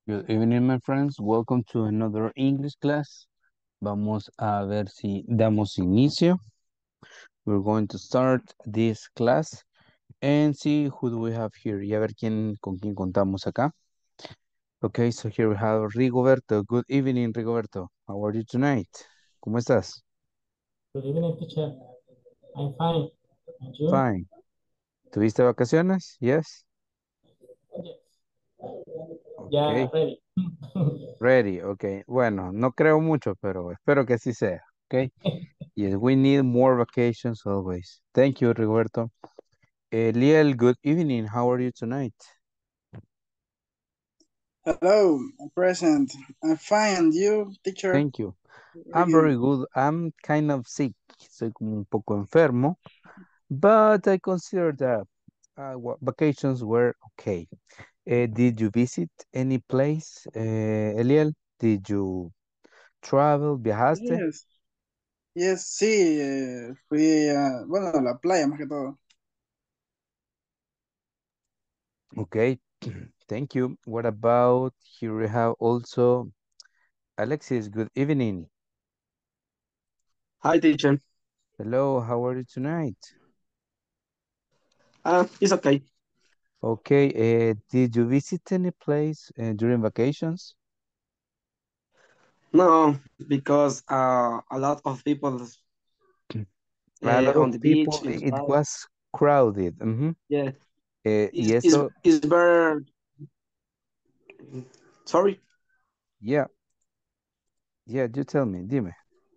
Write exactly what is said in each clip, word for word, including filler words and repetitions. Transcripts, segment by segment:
Good evening, my friends. Welcome to another English class. Vamos a ver si damos inicio. We're going to start this class and see who do we have here. Y a ver quién, con quién contamos acá. Okay, so here we have Rigoberto. Good evening, Rigoberto. How are you tonight? ¿Cómo estás? Good evening, teacher. I'm fine. And you? Fine. ¿Tuviste vacaciones? Yes. Yes. Yeah, Okay. ready. Ready. Okay. Bueno, no creo mucho, pero espero que así sea. Okay. Yes, we need more vacations always. Thank you, Rigoberto. Eliel, good evening. How are you tonight? Hello, I'm present. I'm fine, and you, teacher? Thank you. I'm Very very good. I'm kind of sick. Soy como un poco enfermo, but I consider that uh, wa- vacations were okay. Eh, did you visit any place, eh, Eliel? Did you travel? ¿Viajaste? Yes, yes, sí, eh, fui a, bueno, a la playa más que todo. Okay. Thank you. What about here we have also Alexis, good evening. Hi, teacher. Hello, how are you tonight? Uh, it's okay. Okay, uh, did you visit any place uh, during vacations? No, because uh, a lot of people A uh, lot of on the beach people, in the it park. was crowded. Ujú. Yeah, Eh, y is is eso, is very sorry. yeah, yeah, you tell me, dime.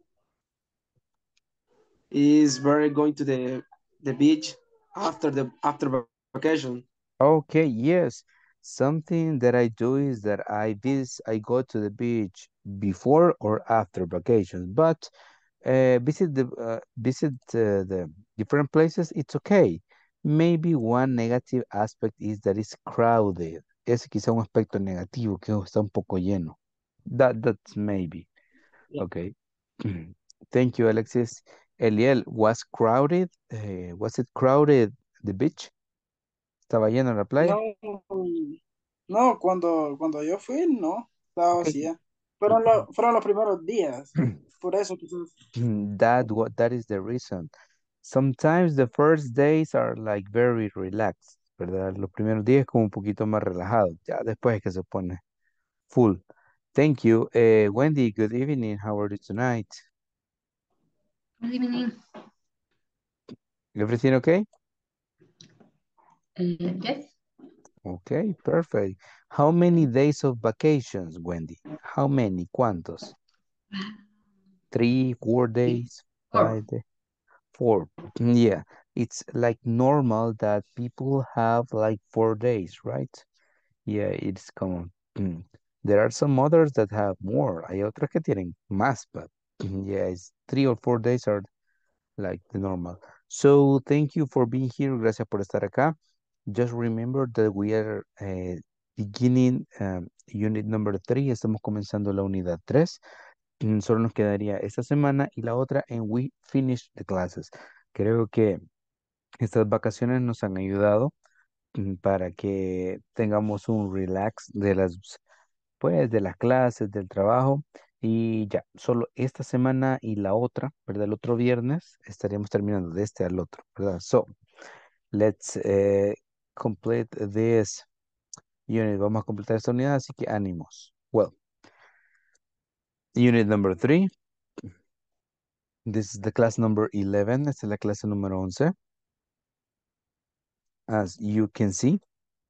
Is very going to the the beach after the after vacation. Okay, yes. Something that I do is that I vis I go to the beach before or after vacations, but uh, visit the uh, visit uh, the different places, it's okay. Maybe one negative aspect is that it's crowded. Es quizá un aspecto negativo, que está un poco lleno. That that's maybe. Yeah. Okay. Thank you, Alexis. Eliel, was crowded? Eh, was it crowded, the beach? ¿Estaba lleno la playa? No, no, cuando, cuando yo fui, no, estaba Okay. vacía. Fueron, lo- fueron los primeros días, por eso quizás. That what that is the reason. Sometimes the first days are like very relaxed, ¿verdad? Los primeros días como un poquito más relajado. Ya después es que se pone full. Thank you. Eh, Wendy, good evening. How are you tonight? Good evening. Everything okay? Uh, yes. Okay, perfect. How many days of vacations, Wendy? How many? ¿Cuántos? Three, four days, Four. five days, four. Yeah, it's like normal that people have like four days, right? Yeah, it's common. Mm. There are some others that have more. Hay otras que tienen más, but yeah, it's three or four days are like the normal. So thank you for being here. Gracias por estar acá. Just remember that we are uh, beginning um, unit number three. Estamos comenzando la unidad tres. Mm, Solo nos quedaría esta semana y la otra en We Finish the Classes. Creo que estas vacaciones nos han ayudado mm, para que tengamos un relax de las, pues, de las clases, del trabajo. Y ya, solo esta semana y la otra, ¿verdad? El otro viernes estaríamos terminando de este al otro, ¿verdad? So, let's eh, complete this unit. Vamos a completar esta unidad, así que ánimos. Well, unit number three. This is the class number eleven. Esta es la clase número once. As you can see.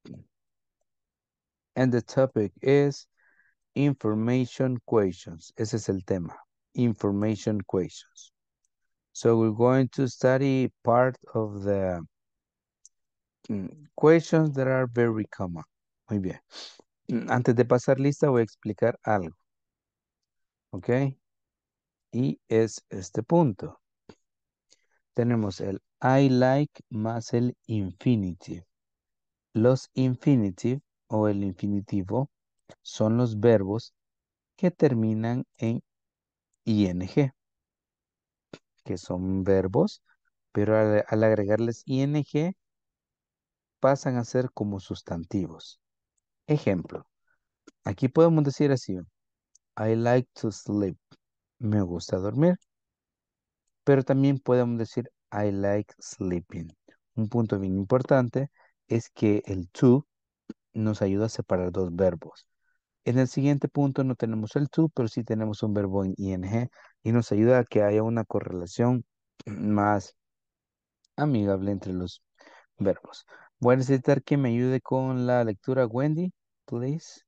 And the topic is information questions. Ese es el tema. Information questions. So we're going to study part of the mm, questions that are very common. Muy bien. Mm, Antes de pasar lista, voy a explicar algo. ¿Ok? Y es este punto. Tenemos el I like más el infinitive. Los infinitive o el infinitivo son los verbos que terminan en ing, que son verbos, pero al, al agregarles ing pasan a ser como sustantivos. Ejemplo, Aquí podemos decir así, I like to sleep. Me gusta dormir. Pero también podemos decir I like sleeping. Un punto bien importante es que el to nos ayuda a separar dos verbos. En el siguiente punto no tenemos el to, pero sí tenemos un verbo en ing y nos ayuda a que haya una correlación más amigable entre los verbos. Voy a necesitar que me ayude con la lectura, Wendy, please.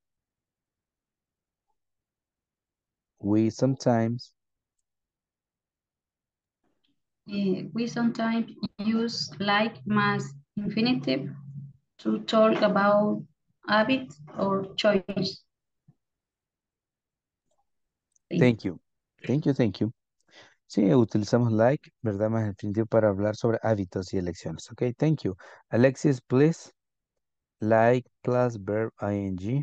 We sometimes. Eh, we sometimes use like más infinitive to talk about habits or choice. Thank you. Thank you, thank you. Sí, utilizamos like, ¿verdad? Más definitivo para hablar sobre hábitos y elecciones. Ok, thank you. Alexis, please. Like plus verb ing.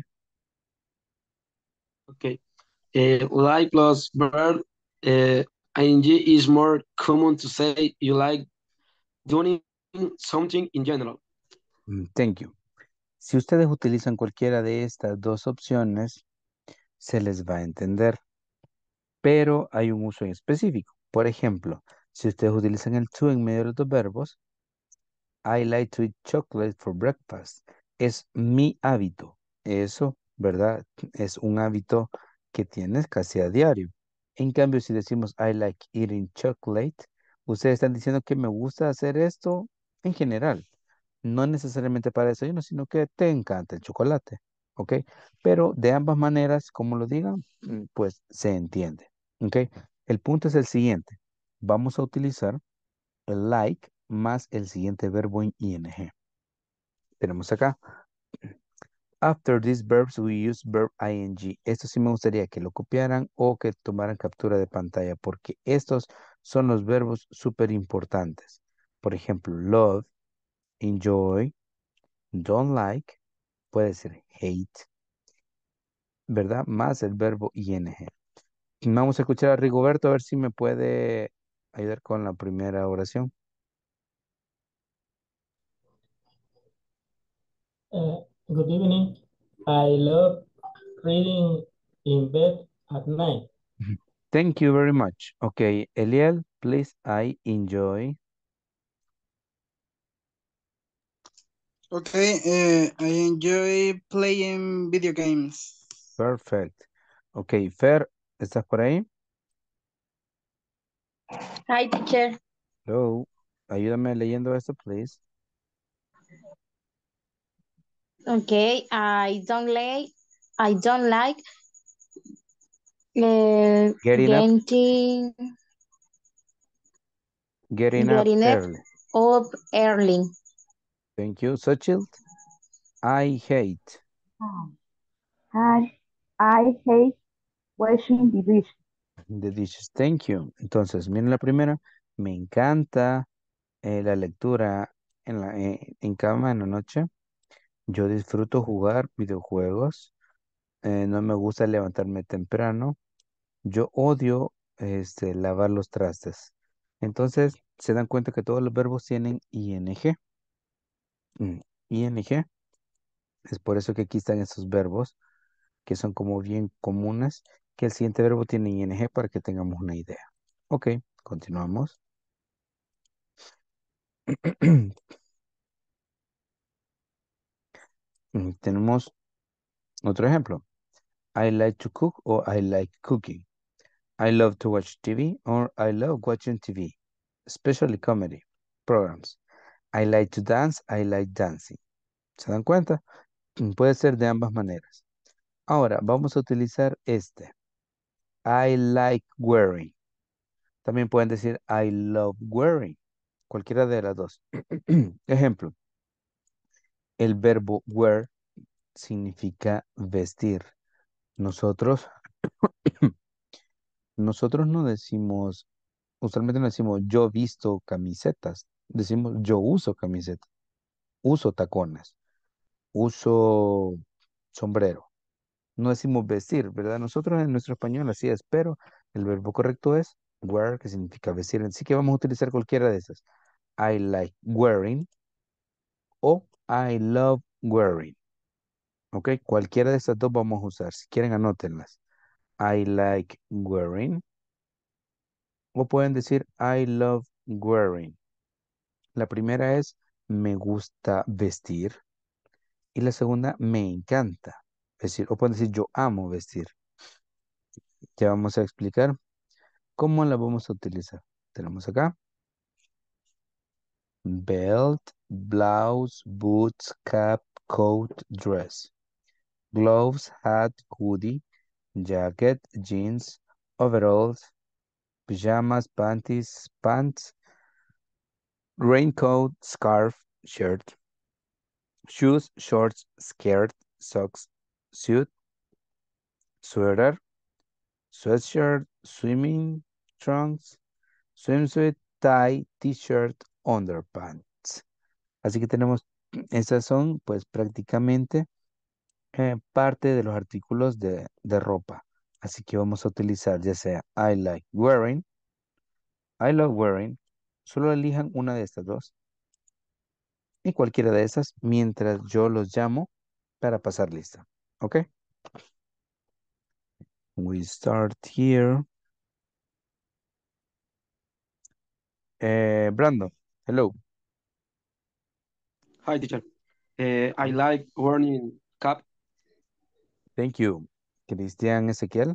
Okay. Uh, like plus verb uh, ing is more common to say you like doing something in general. Mm, thank you. Si ustedes utilizan cualquiera de estas dos opciones, se les va a entender, pero hay un uso en específico. Por ejemplo, si ustedes utilizan el to en medio de los dos verbos, I like to eat chocolate for breakfast. Es mi hábito. Eso, ¿verdad? Es un hábito que tienes casi a diario. En cambio, si decimos I like eating chocolate, ustedes están diciendo que me gusta hacer esto en general. No necesariamente para desayuno, sino que te encanta el chocolate. ¿Ok? Pero de ambas maneras, como lo digan, mm, pues se entiende. ¿Ok? El punto es el siguiente. Vamos a utilizar el like más el siguiente verbo en ing. Tenemos acá. After these verbs, we use verb ing. Esto sí me gustaría que lo copiaran o que tomaran captura de pantalla porque estos son los verbos súper importantes. Por ejemplo, love, enjoy, don't like, puede ser hate, ¿verdad? Más el verbo ing. Vamos a escuchar a Rigoberto a ver si me puede ayudar con la primera oración. Uh, good evening. I love reading in bed at night. Thank you very much. Okay, Eliel, please, I enjoy. Okay, uh, I enjoy playing video games. Perfect. Okay, Fer, ¿estás por ahí? Hi, teacher. Hello. Ayúdame leyendo esto, please. Okay, I don't like, I don't like uh, Getting up, getting, getting up getting up, early. up early. Thank you. Sochild, I hate. I, I hate washing the dishes. The dishes. Thank you. Entonces, miren la primera. Me encanta eh, la lectura en, la, eh, en cama en la noche. Yo disfruto jugar videojuegos. Eh, no me gusta levantarme temprano. Yo odio este, lavar los trastes. Entonces, se dan cuenta que todos los verbos tienen ing. Mm, ing. Es por eso que aquí están estos verbos que son como bien comunes, que el siguiente verbo tiene ing para que tengamos una idea. Ok, continuamos. Mm, Tenemos otro ejemplo. I like to cook or I like cooking. I love to watch T V or I love watching T V, especially comedy programs. I like to dance, I like dancing. ¿Se dan cuenta? Mm, Puede ser de ambas maneras. Ahora, vamos a utilizar este. I like wearing. También pueden decir I love wearing. Cualquiera de las dos. Ejemplo. El verbo wear significa vestir. Nosotros, nosotros no decimos, usualmente no decimos yo visto camisetas. Decimos yo uso camisetas. Uso tacones. Uso sombrero. No decimos vestir, ¿verdad? Nosotros en nuestro español así es, pero el verbo correcto es wear, que significa vestir. Así que vamos a utilizar cualquiera de esas. I like wearing o I love wearing. Ok, cualquiera de estas dos vamos a usar. Si quieren, anótenlas. I like wearing. O pueden decir I love wearing. La primera es me gusta vestir. Y la segunda, me encanta vestir. O pueden decir yo amo vestir. Ya vamos a explicar cómo la vamos a utilizar. Tenemos acá belt, blouse, boots, cap, coat, dress, gloves, hat, hoodie, jacket, jeans, overalls, pajamas, panties, pants, raincoat, scarf, shirt, shoes, shorts, skirt, socks, suit, sweater, sweatshirt, swimming trunks, swimsuit, tie, t-shirt, underpants. Así que tenemos, estas son pues prácticamente eh, parte de los artículos de, de ropa. Así que vamos a utilizar ya sea I like wearing, I love wearing. Solo elijan una de estas dos. Y cualquiera de esas mientras yo los llamo para pasar lista. ¿Ok? We start here. Eh, Brandon, hello. Hi, teacher. Uh, I like wearing cap. Thank you. Cristian Ezequiel.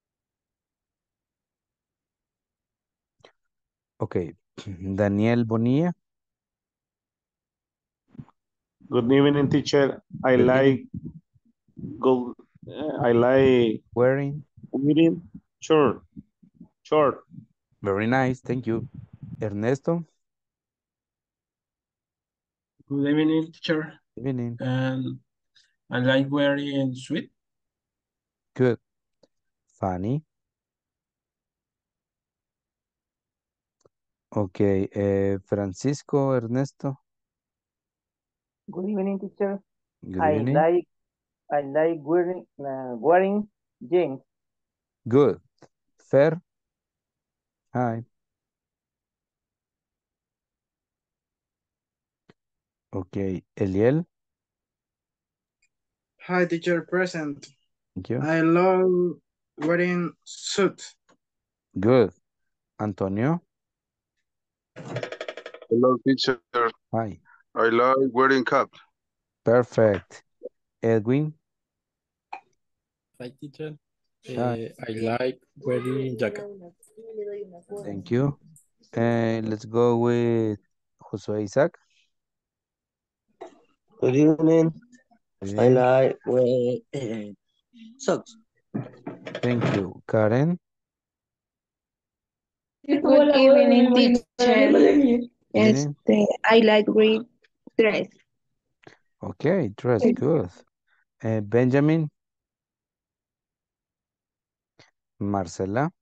Ok. Daniel Bonilla. Good evening, teacher. I Good evening. like go. uh, I like Wearing. reading short. Short. Very nice. Thank you. Ernesto. Good evening, teacher. Good evening. And I like wearing sweat. Good. Fanny. Ok. eh, Francisco Ernesto. Good evening, teacher. Good I evening. like I like wearing uh, wearing jeans. Good. Fer. Hi. Ok. Eliel. Hi, teacher, present. Thank you. I love wearing suit. Good. Antonio. Hello, teacher. Hi. I like wearing cap. Perfect. Edwin. Hi, teacher. Hi. Eh, I like wearing jacket. Thank you. And let's go with Josue Isaac. Good evening. Good I evening. like wearing uh, socks. Thank you. Karen. Good evening, teacher. Good evening. Este, I like read dress. Okay, dress good. Uh, Benjamin. Marcela.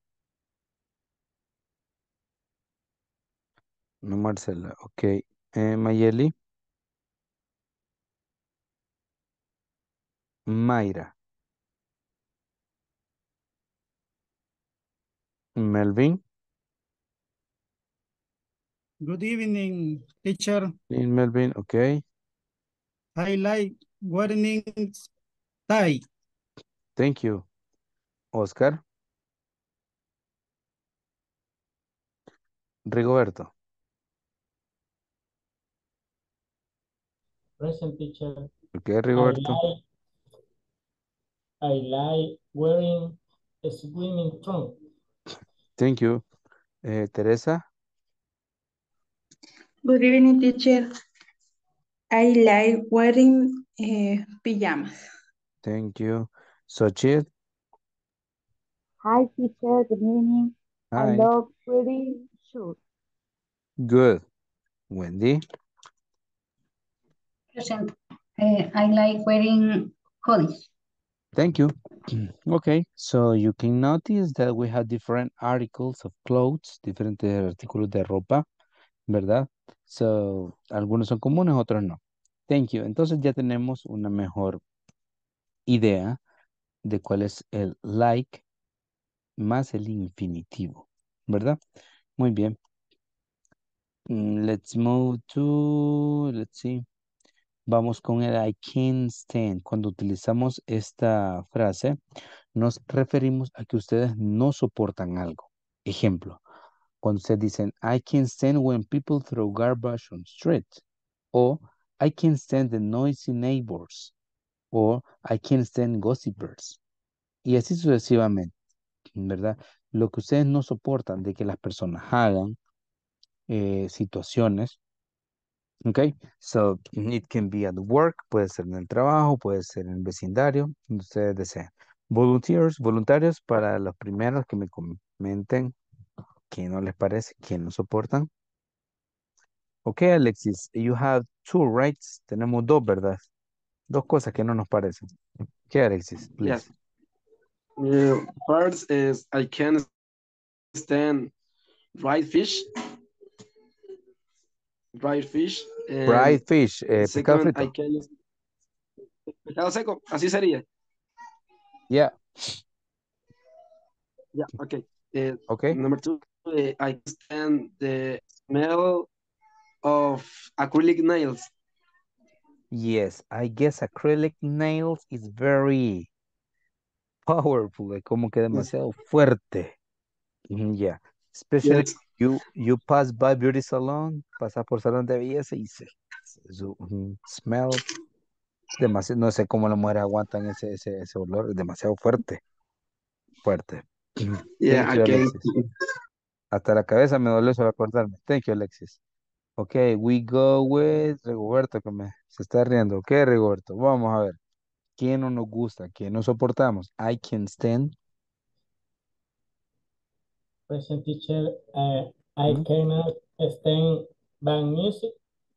No, Marcela. Okay. Uh, Mayeli. Mayra. Melvin. Good evening, teacher. In Melvin. Okay. I like wearing tie. Thank you. Oscar. Rigoberto. Present, teacher. Okay, I Rigoberto. like I like wearing a swimming trunk. Thank you. Uh, Teresa. Good evening, teacher. I like wearing uh, pajamas. Thank you. Xochitl. Hi, teacher. Good evening. I Hi. love wearing shoes. Good. Wendy. Present. Uh, I like wearing hoodies. Thank you. Okay, so you can notice that we have different articles of clothes, diferentes artículos de ropa, ¿verdad? So, algunos son comunes, otros no. Thank you. Entonces ya tenemos una mejor idea de cuál es el like más el infinitivo, ¿verdad? Muy bien. Mm, Let's move to, let's see. Vamos con el I can't stand. Cuando utilizamos esta frase, nos referimos a que ustedes no soportan algo. Ejemplo, cuando ustedes dicen, I can't stand when people throw garbage on street. O I can't stand the noisy neighbors. O I can't stand gossipers. Y así sucesivamente, ¿verdad? Lo que ustedes no soportan de que las personas hagan, eh, situaciones. Ok, so it can be at work, puede ser en el trabajo, puede ser en el vecindario, donde ustedes deseen. Volunteers, voluntarios, para los primeros que me comenten que no les parece, que no soportan. Ok, Alexis, you have two rights. Tenemos dos, ¿verdad? Dos cosas que no nos parecen. Ok, Alexis, please. Yes. Uh, first is I can't stand dried fish. Dried fish. And Fried fish, eh, pescado second, I frito. can pescado seco. Así sería. Yeah. Yeah. Okay. Uh, Okay. Number two, uh, I can stand the smell of acrylic nails. Yes, I guess acrylic nails is very powerful, eh, como que Yes. demasiado fuerte. Mm, yeah, especially Yes. you you pass by beauty salon, pasas por salón de belleza y se, se- su mm, smell demasiado, no sé cómo las mujeres aguantan ese, ese, ese olor, es demasiado fuerte, fuerte. Yeah. Thank you, Okay. Alexis. Hasta la cabeza me dolió solo acordarme. Thank you, Alexis. Okay, we go with Rigoberto, que me, se está riendo. Ok, Rigoberto, vamos a ver. ¿Quién no nos gusta? ¿Quién no soportamos? I can stand. Present teacher, uh, I ¿Mm? cannot stand band music.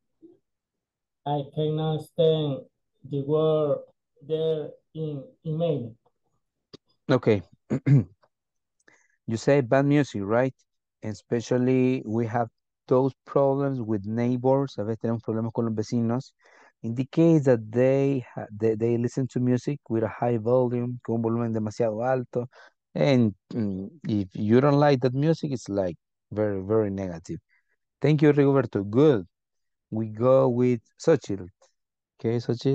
I cannot stand the word there in email. Okay. You say bad music, right? Especially we have those problems with neighbors. A veces tenemos problemas con los vecinos. In the case that they, ha- they, they listen to music with a high volume, con un volumen demasiado alto. And mm, if you don't like that music, it's like very, very negative. Thank you, Rigoberto. Good. We go with Xochitl. Okay, Xochitl?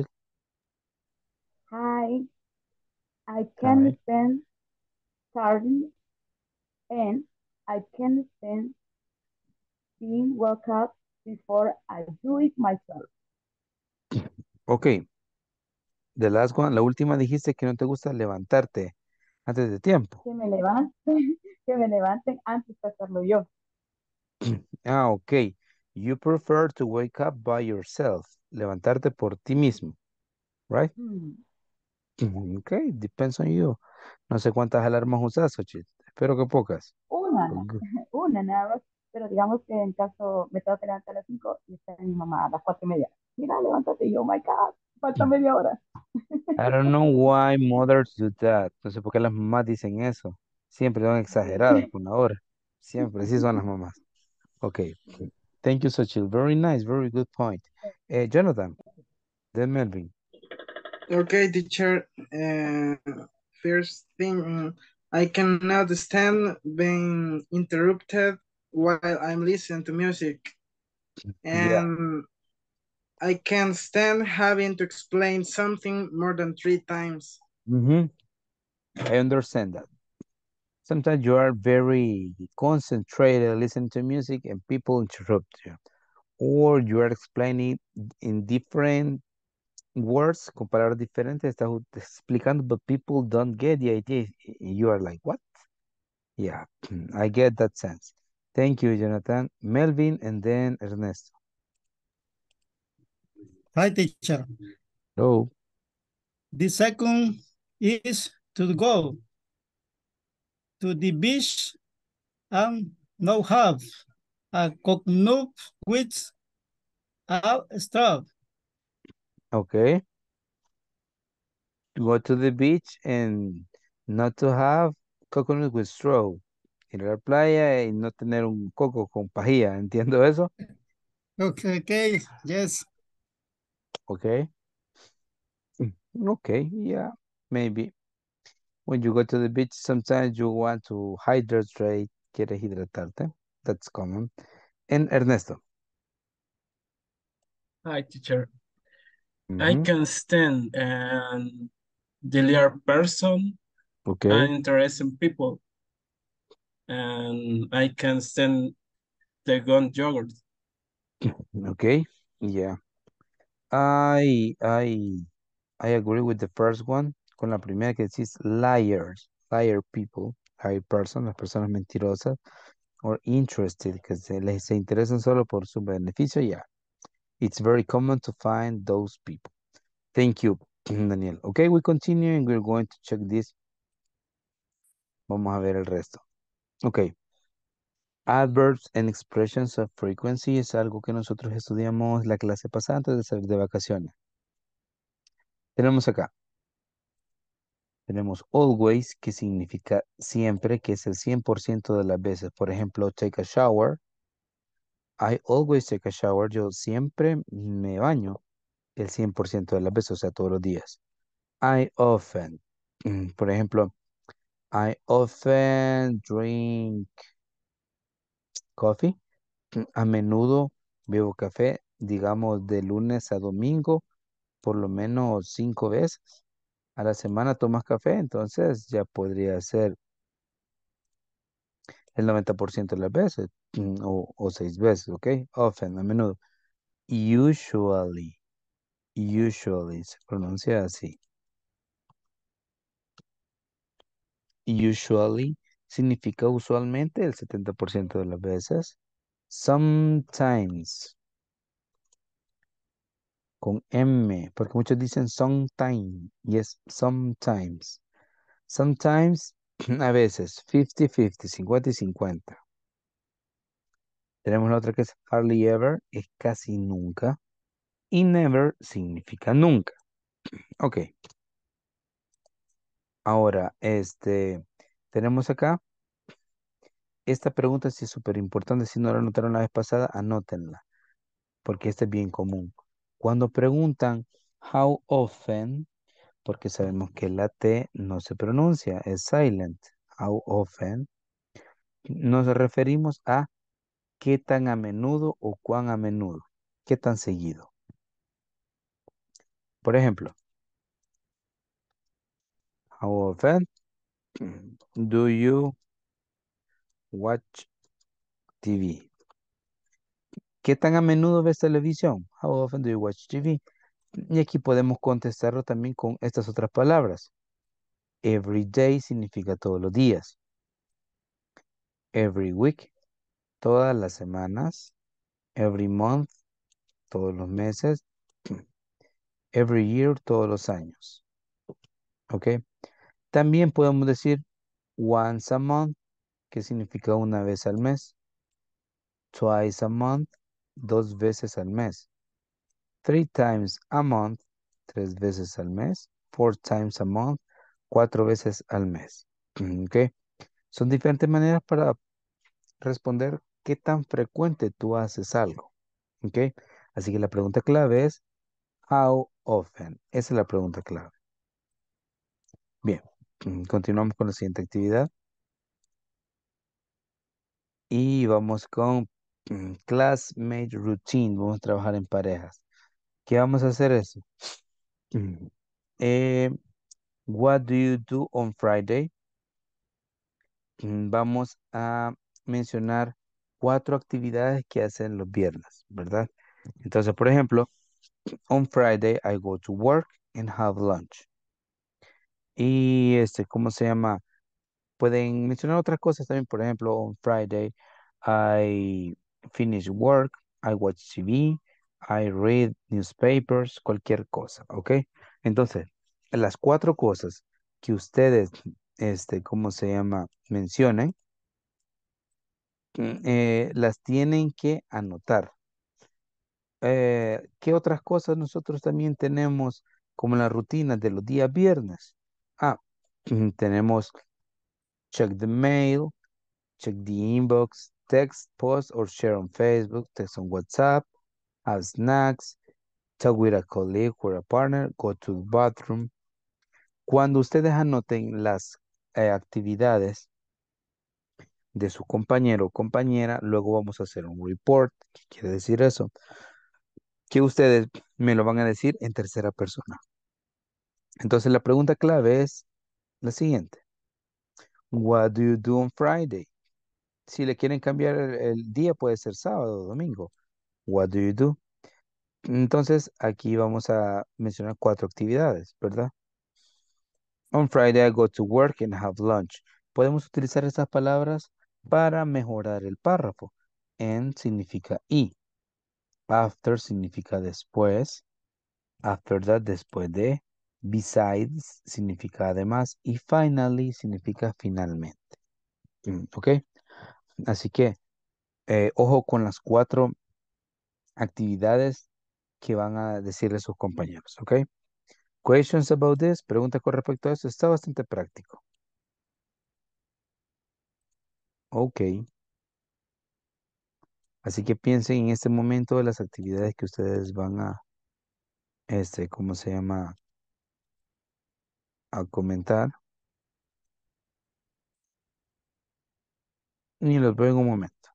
Hi, I Hi. can stand starving and I can stand being woke up before I do it myself. Okay. The last one, la última dijiste que no te gusta levantarte antes de tiempo. Que me levanten, que me levanten antes de hacerlo yo. Ah, ok. You prefer to wake up by yourself. Levantarte por ti mismo, right? Hmm, Mhm, ok, depends on you. No sé cuántas alarmas usas, Xochitl. Espero que pocas. Una, But na- good. una nada más, pero digamos que en caso me tengo que levantar a las cinco y está mi mamá a las cuatro y media. Mira, levántate y yo, oh my God, falta media hora. I don't know why mothers do that. No sé por qué las mamás dicen eso. Siempre son exageradas Sí. con la hora. Siempre, sí son las mamás. Ok. Thank you, Xochitl. Very nice, very good point. Eh, Jonathan, then Melvin. Okay, teacher. Uh, first thing, mm, I cannot stand being interrupted while I'm listening to music. Yeah. And I can't stand having to explain something more than three times. Mm-hmm. I understand that. Sometimes you are very concentrated listening to music and people interrupt you. Or you are explaining in different words, con palabras diferentes, estás u- explicando, but people don't get the idea. You are like, what? Yeah, I get that sense. Thank you, Jonathan. Melvin and then Ernesto. Hi, teacher. Hello. The second is to go to the beach and now have a coconut with a straw. Okay. To go to the beach and not to have coconut with straw. Ir a la playa y no tener un coco con pajilla. ¿Entiendo eso? Okay, okay, yes. Okay. Mm, okay, yeah, maybe. When you go to the beach, sometimes you want to hydrate, quieres hidratarte. That's common. And Ernesto. Hi, teacher. I Ujú. can stand and dear person Ok, and interesting people. And I can stand the gun yogurt. ok, yeah. I, I, I agree with the first one. Con la primera que decís liars, liar people, liar person, las personas mentirosas, or interested, que se, les, se interesan solo por su beneficio, yeah. It's very common to find those people. Thank you, Daniel. Okay, we continue and we're going to check this. Vamos a ver el resto. Ok. Adverbs and expressions of frequency es algo que nosotros estudiamos la clase pasada antes de salir de vacaciones. Tenemos acá. Tenemos always, que significa siempre, que es el cien por ciento de las veces. Por ejemplo, take a shower. I always take a shower. Yo siempre me baño el cien por ciento de las veces, o sea, todos los días. I often. mm, Por ejemplo, I often drink coffee. Mm, A menudo bebo café, digamos, de lunes a domingo, por lo menos cinco veces. A la semana tomas café, entonces ya podría ser el noventa por ciento de las veces, mm, o, o seis veces, ¿ok? Often, a menudo. Usually, usually se pronuncia así. Usually significa usualmente el setenta por ciento de las veces. Sometimes, con M, porque muchos dicen sometime, y es sometimes. Sometimes, a veces, cincuenta cincuenta, cincuenta y cincuenta. Tenemos la otra que es hardly ever, es casi nunca. Y never significa nunca. Ok. Ahora, este, tenemos acá, esta pregunta sí es súper importante. Si no la anotaron la vez pasada, anótenla, porque esta es bien común. Cuando preguntan how often, porque sabemos que la T no se pronuncia, es silent. How often, nos referimos a qué tan a menudo o cuán a menudo, qué tan seguido. Por ejemplo, how often do you watch T V? ¿Qué tan a menudo ves televisión? How often do you watch T V? Y aquí podemos contestarlo también con estas otras palabras. Every day significa todos los días. Every week, todas las semanas. Every month, todos los meses. Every year, todos los años. ¿Ok? También podemos decir once a month, que significa una vez al mes. Twice a month, dos veces al mes. Three times a month, tres veces al mes. Four times a month, cuatro veces al mes. ¿Ok? Son diferentes maneras para responder qué tan frecuente tú haces algo. ¿Ok? Así que la pregunta clave es how often. Esa es la pregunta clave. Bien, continuamos con la siguiente actividad. Y vamos con mm, classmate routine. Vamos a trabajar en parejas. ¿Qué vamos a hacer eso? Mm, eh, what do you do on Friday? Mm, Vamos a mencionar cuatro actividades que hacen los viernes, ¿verdad? Entonces, por ejemplo, on Friday I go to work and have lunch. Y este, ¿cómo se llama? Pueden mencionar otras cosas también, por ejemplo, on Friday I finish work, I watch T V, I read newspapers, cualquier cosa, ¿ok? Entonces, las cuatro cosas que ustedes, este, ¿cómo se llama? Mencionen, mm, eh, las tienen que anotar. Eh, ¿qué otras cosas nosotros también tenemos como la rutina de los días viernes? Ah, tenemos check the mail, check the inbox, text, post, or share on Facebook, text on WhatsApp, have snacks, talk with a colleague or a partner, go to the bathroom. Cuando ustedes anoten las eh, actividades de su compañero o compañera, luego vamos a hacer un report. ¿Qué quiere decir eso? que ustedes me lo van a decir en tercera persona. Entonces la pregunta clave es la siguiente. What do you do on Friday? Si le quieren cambiar el, el día, puede ser sábado o domingo. What do you do? Entonces aquí vamos a mencionar cuatro actividades, ¿verdad? On Friday I go to work and have lunch. Podemos utilizar estas palabras para mejorar el párrafo. And significa y. After significa después. After that, después de. Besides significa además. Y finally significa finalmente. Mm, ¿Ok? Así que, eh, ojo con las cuatro actividades que van a decirle sus compañeros. ¿Ok? Questions about this? Pregunta con respecto a eso. Está bastante práctico. Ok. Así que piensen en este momento de las actividades que ustedes van a, este, ¿cómo se llama? A comentar. Y los veo en un momento.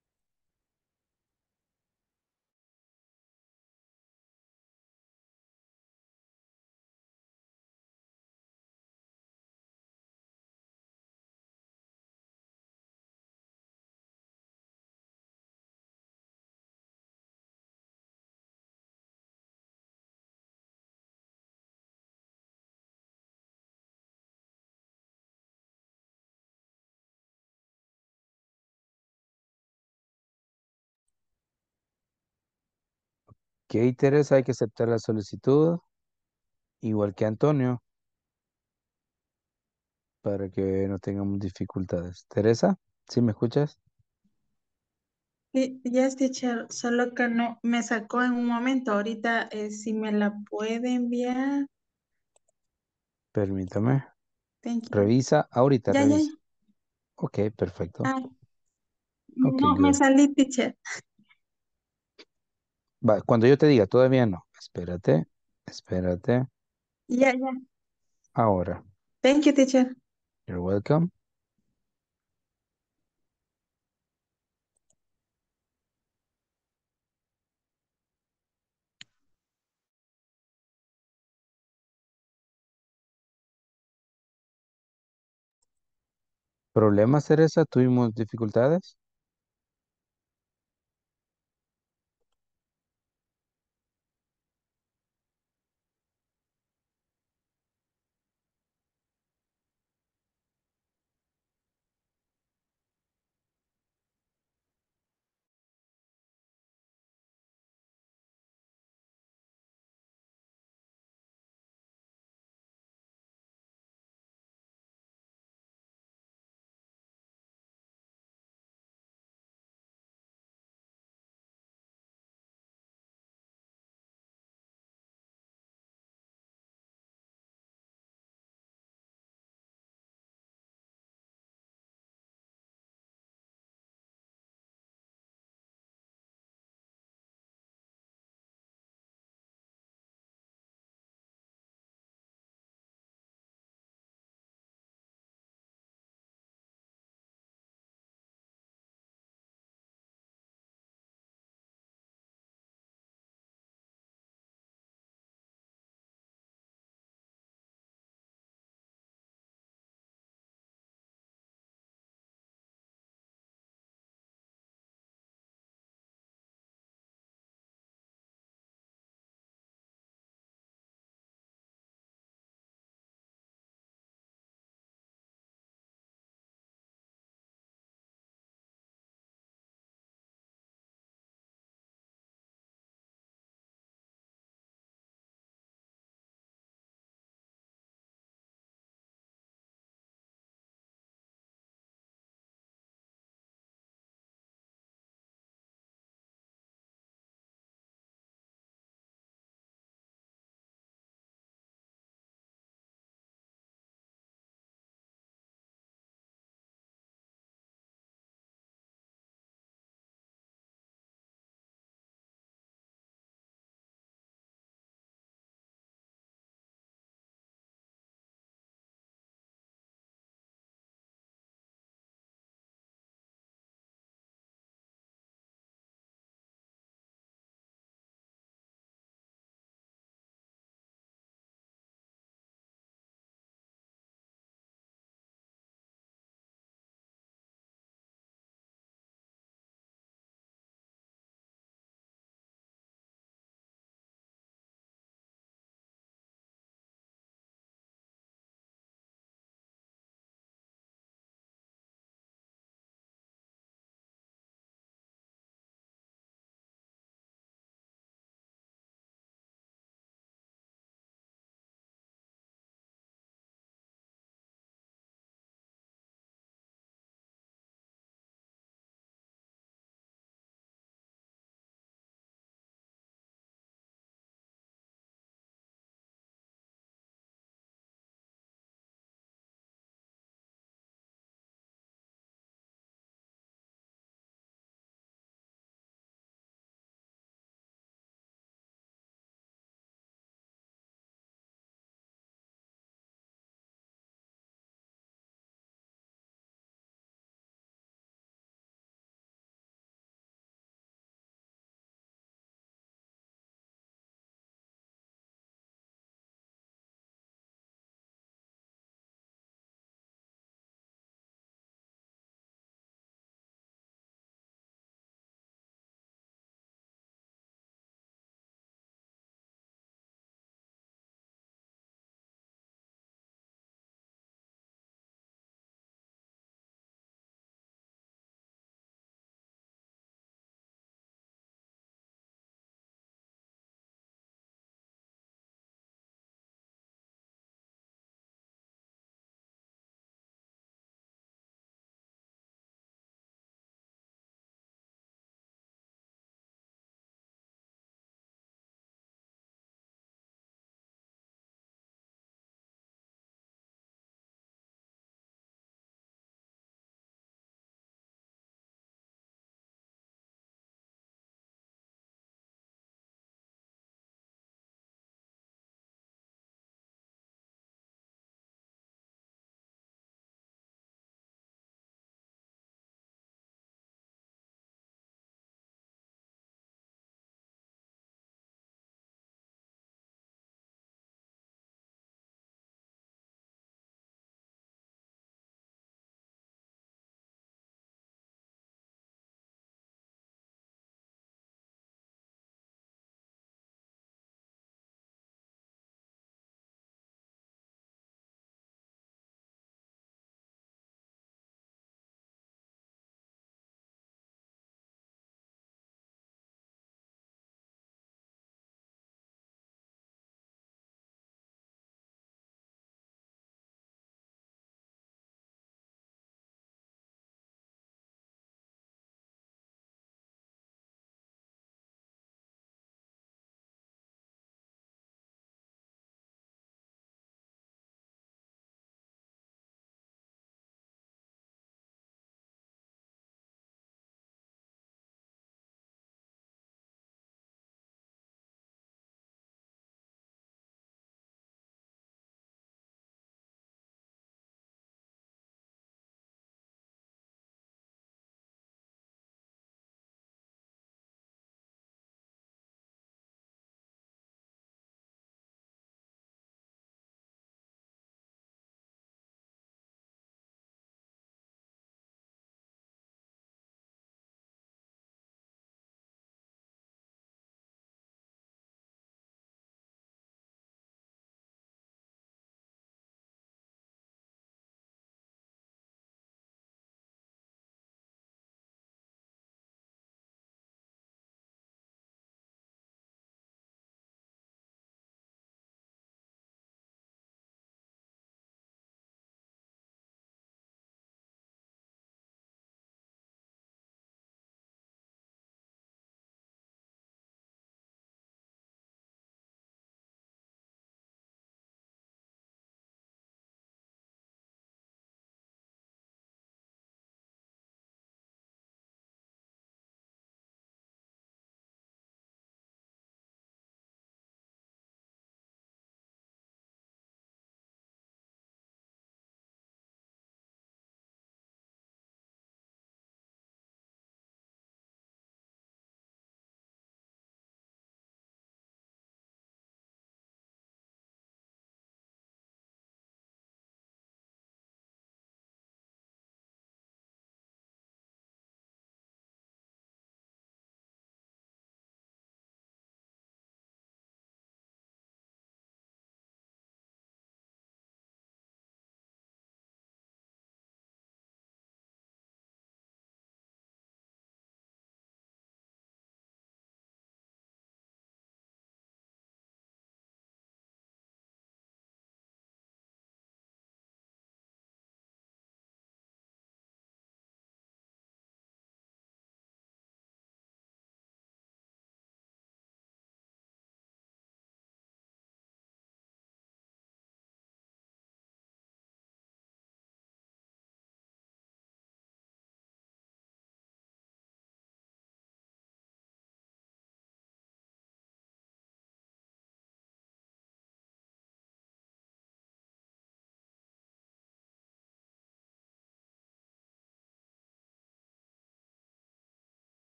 Ok, Teresa, hay que aceptar la solicitud, igual que Antonio, para que no tengamos dificultades. Teresa, ¿sí me escuchas? Sí, yes, teacher, solo que no me sacó en un momento. Ahorita, eh, si me la puede enviar. Permítame. Thank you. Revisa, ahorita Ya, ya, ya. revisa. Ok, perfecto. Ah, Ok, no, me good. salí, teacher. Va, cuando yo te diga, todavía no. Espérate, espérate. Ya, ya. Ahora. Thank you, teacher. You're welcome. ¿Problemas, Teresa? ¿Tuvimos dificultades?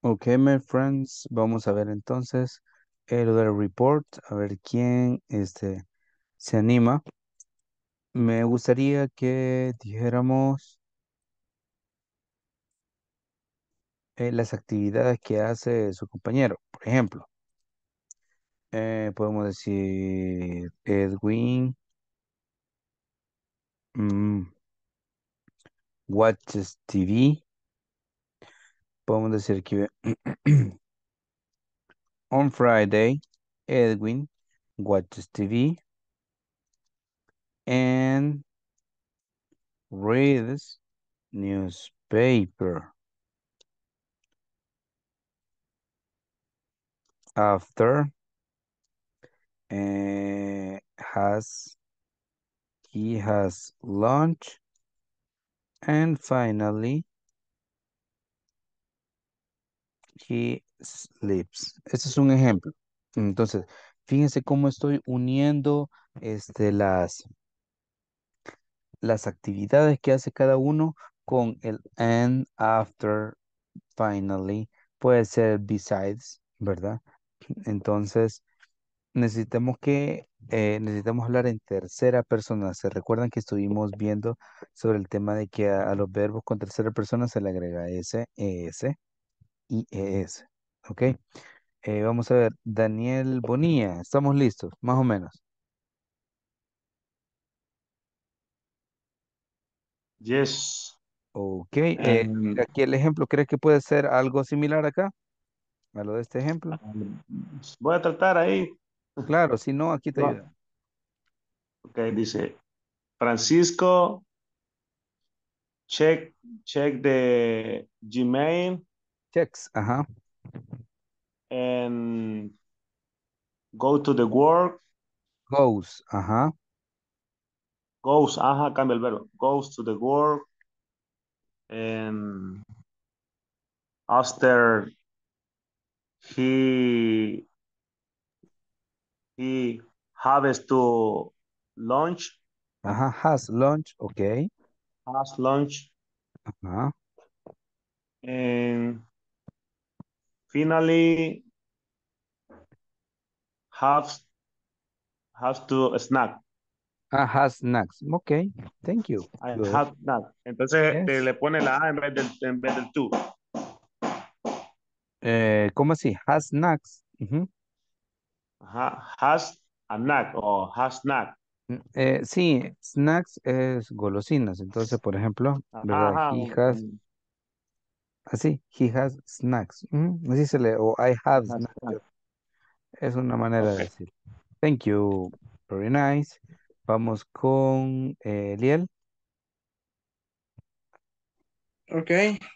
Okay, my friends, vamos a ver entonces el other report, a ver quién este, se anima. Me gustaría que dijéramos eh, las actividades que hace su compañero. Por ejemplo, eh, podemos decir Edwin mm, watches T V. Podemos decir que on Friday, Edwin watches T V and reads newspaper. After uh, has he has lunch and finally he sleeps. Este es un ejemplo. Entonces, fíjense cómo estoy uniendo este, las, las actividades que hace cada uno con el and, after, finally, puede ser besides, ¿verdad? Entonces, necesitamos que, eh, necesitamos hablar en tercera persona. ¿Se recuerdan que estuvimos viendo sobre el tema de que a, a los verbos con tercera persona se le agrega S, ES y ES? ¿Ok? Eh, vamos a ver, Daniel Bonilla, estamos listos, más o menos. Yes. Ok, eh, Um, aquí el ejemplo, ¿crees que puede ser algo similar acá? A lo de este ejemplo. voy a tratar ahí. Claro, si no, aquí te No. ayuda. Ok, dice Francisco, check, check the Gmail Checks, ajá. and go to the work. Goes, ajá. Goes, ajá, cambia el verbo. Goes to the work and after he he has to lunch, Ajá, has lunch, ok. has lunch Ajá. and finally have has to snack. Ah, has snacks, ok. Thank you. I Good. have snack. Entonces te- Yes. le pone la A en vez del, en vez del to. Eh, ¿cómo así? Has snacks. Ujú. Ajá, has a snack o has snack. Mm, eh, sí, snacks es golosinas. Entonces, por ejemplo, Ajá, ¿verdad? ajá. He un- has, un- así, he has snacks. Ujú, así se lee, o I have has snacks. snack. Es una manera de Ok. decir. Thank you. Very nice. Vamos con eh, Liel. Ok.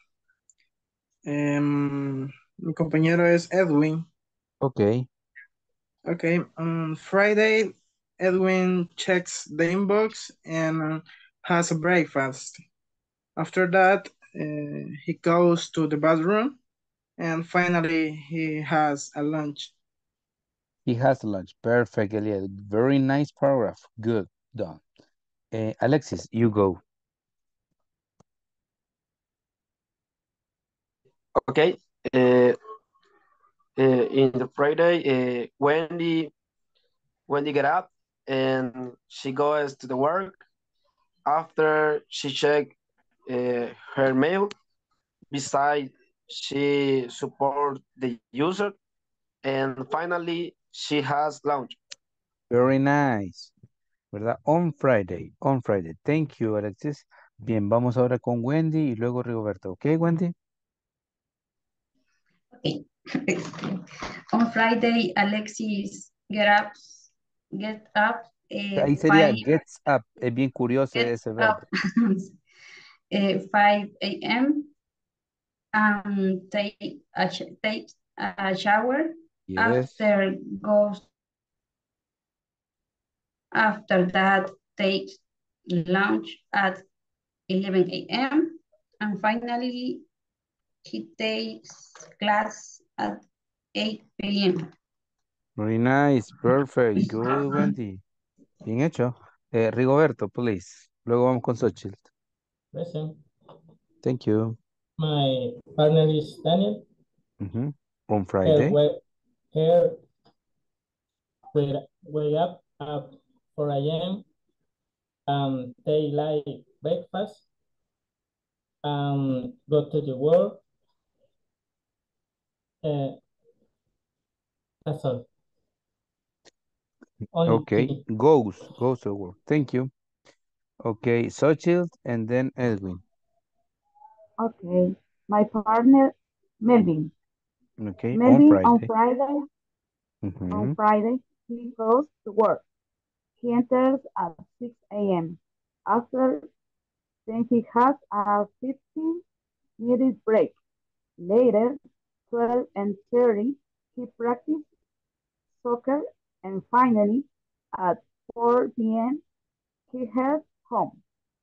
Em, mi compañero es Edwin. Ok. Okay, on Friday, Edwin checks the inbox and has a breakfast. After that, uh, he goes to the bathroom and finally he has a lunch. He has lunch. Perfect, Liel. Very nice paragraph. Good. Done. Eh, Alexis, you go. Okay. Uh, uh, in the Friday, uh, Wendy Wendy get up and she goes to the work. After she check uh, her mail, beside she support the user, and finally she has lunch. Very nice. ¿Verdad? On Friday. On Friday. Thank you, Alexis. Bien, vamos ahora con Wendy y luego Rigoberto. ¿Ok, Wendy? Okay. On Friday, Alexis get up, get up, uh, Ahí sería five, gets up. Es bien curioso get ese up, verbo. uh, five a m and take a, sh- take a shower. Yes. After goes, after that takes lunch at eleven a m and finally he takes class at eight p m Very nice. Perfect. Good, Wendy. Bien hecho. Eh, Rigoberto, please. Luego vamos con Xochitl. Present. Thank you. My partner is Daniel. Mhm. On Her Friday. wake, her wake, wake up at four A M and they like breakfast and go to the work. Uh, that's all. Only Okay. three. Goes. Goes to work. Thank you. Okay. Xochitl and then Edwin. Okay. My partner, Melvin. Okay. On Melvin on Friday. Friday, on Mhm. Friday, he goes to work. He enters at six A M. After, then he has a fifteen minute break. Later, twelve and thirty, he practices soccer. And finally, at four P M, he heads home.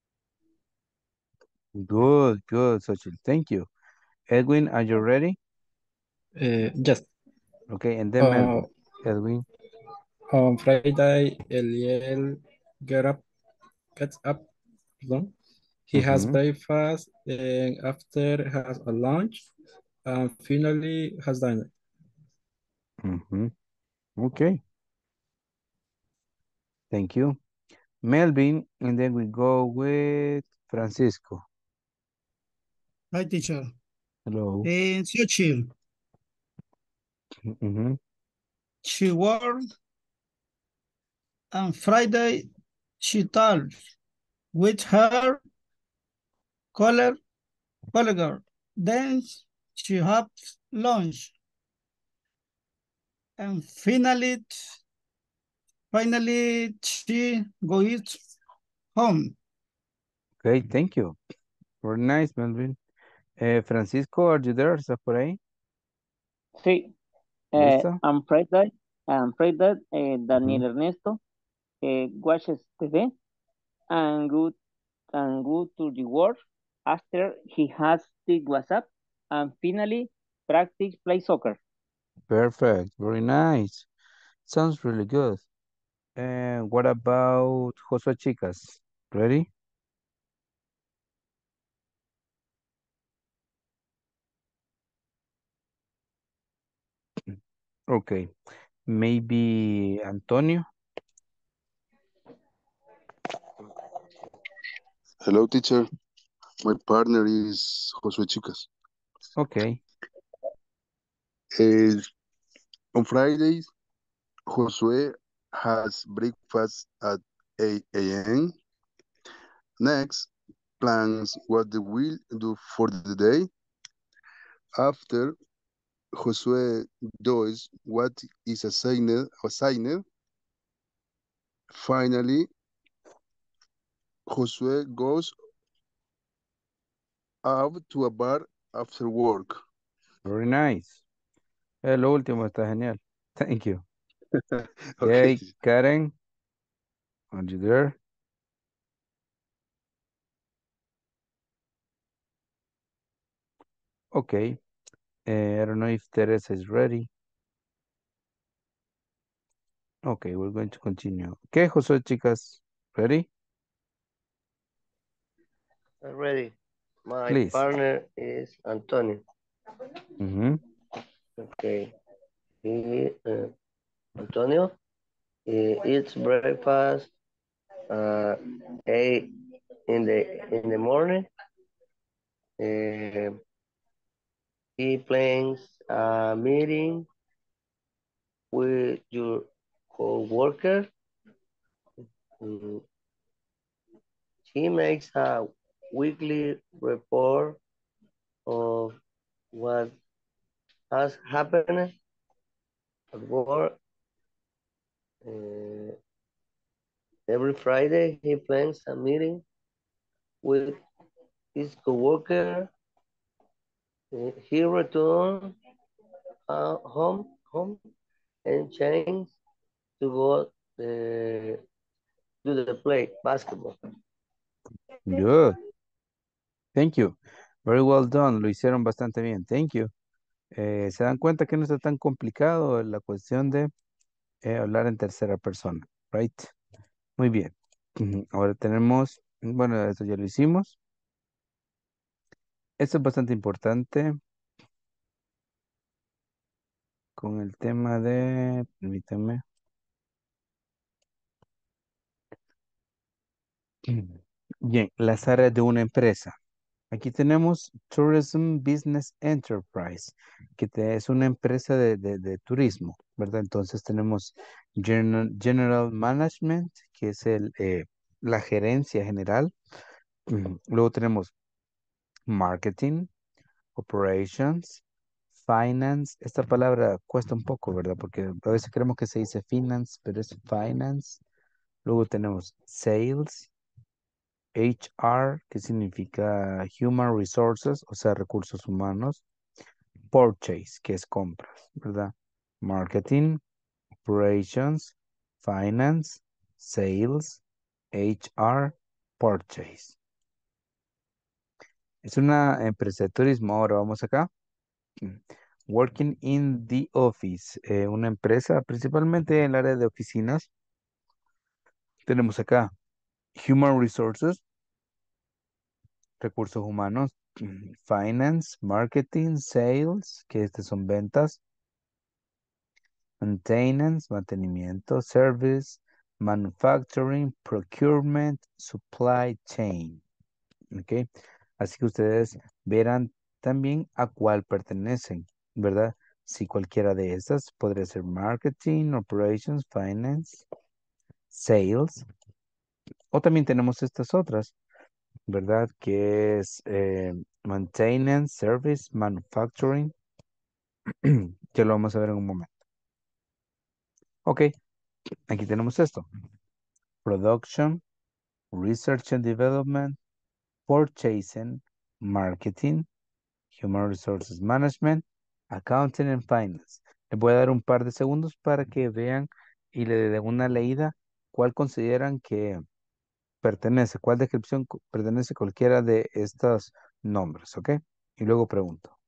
Good. Good, Xochitl. Thank you. Edwin, are you ready? Uh, yes. Okay. And then Uh, Melvin. Edwin. on Friday, Eliel get up, gets up. Pardon. He has Mhm. breakfast, and after has a lunch, and finally has dinner. Mhm. Okay. Thank you. Melvin, and then we go with Francisco. Hi, teacher. Hello. And Xochitl, Mhm. she worked on Friday. She talked with her colleague. colleague. Then she had lunch. And finally, finally she goes home. Okay, thank you. Very nice, Melvin. Eh, Francisco, are you there? ¿Estás por ahí? Sí, eh, ¿Listo? on Friday, on Friday, eh, Ujú. Daniel Ernesto eh, watches T V and go and go to the work. After he has the WhatsApp and finally practice play soccer. Perfect. Very nice. Sounds really good. And what about Josué Chicas? Ready? Okay. Maybe Antonio? Hello, teacher. My partner is Josué Chicas. Okay. Eh, on Fridays, Josué has breakfast at eight A M. Next, plans what they will do for the day. After, Josué does what is assigned. assigned. Finally, Josué goes out to a bar after work. Very nice. Eh, lo último está genial. Thank you. Okay, Okay, Karen, are you there? Okay. Eh, I don't know if Teresa is ready. Okay, we're going to continue. Okay, Josué Chicas, ready? Ready. My Please. partner is Antonio. Mm-hmm. Okay. He, uh, Antonio, he eats breakfast uh, eight in the in the morning. Uh, he plans a meeting with your co-worker. Mm, He makes a weekly report of what has happened at work. Uh, every Friday, he plans a meeting with his coworker. Uh, he returns uh, home, home and changes to go uh, to the play basketball. Good. Thank you. Very well done. Lo hicieron bastante bien. Thank you. Eh, ¿se dan cuenta que no está tan complicado la cuestión de eh, hablar en tercera persona? Right? Muy bien. Ujú. Ahora tenemos, bueno, eso ya lo hicimos. Esto es bastante importante. con el tema de, permítame. Bien, las áreas de una empresa. Aquí tenemos Tourism Business Enterprise, que te- es una empresa de, de- de turismo, ¿verdad? Entonces tenemos General, General Management, que es el, eh, la gerencia general. Mm, Luego tenemos Marketing, Operations, Finance. Esta palabra cuesta un poco, ¿verdad? Porque a veces creemos que se dice Finance, pero es Finance. Luego tenemos Sales, H R, que significa Human Resources, o sea, recursos humanos. Purchase, que es compras, ¿verdad? Marketing, Operations, Finance, Sales, H R, Purchase. Es una empresa de turismo. Ahora vamos acá. Mm. Working in the office, eh, una empresa principalmente en el área de oficinas. Tenemos acá Human Resources, recursos humanos, mm, Finance, Marketing, Sales, que estas son ventas, Maintenance, mantenimiento, Service, Manufacturing, Procurement, Supply Chain. ¿Ok? Así que ustedes verán también a cuál pertenecen, ¿verdad? Si cualquiera de estas podría ser Marketing, Operations, Finance, Sales. O también tenemos estas otras, ¿verdad? Que es eh, Maintenance, Service, Manufacturing, que lo vamos a ver en un momento. Ok, aquí tenemos esto. Production, Research and Development, Purchasing, Marketing, Human Resources Management, Accounting and Finance. Les voy a dar un par de segundos para que vean y le den una leída cuál consideran que pertenece, cuál descripción cu- pertenece a cualquiera de estos nombres, ¿ok? Y luego pregunto.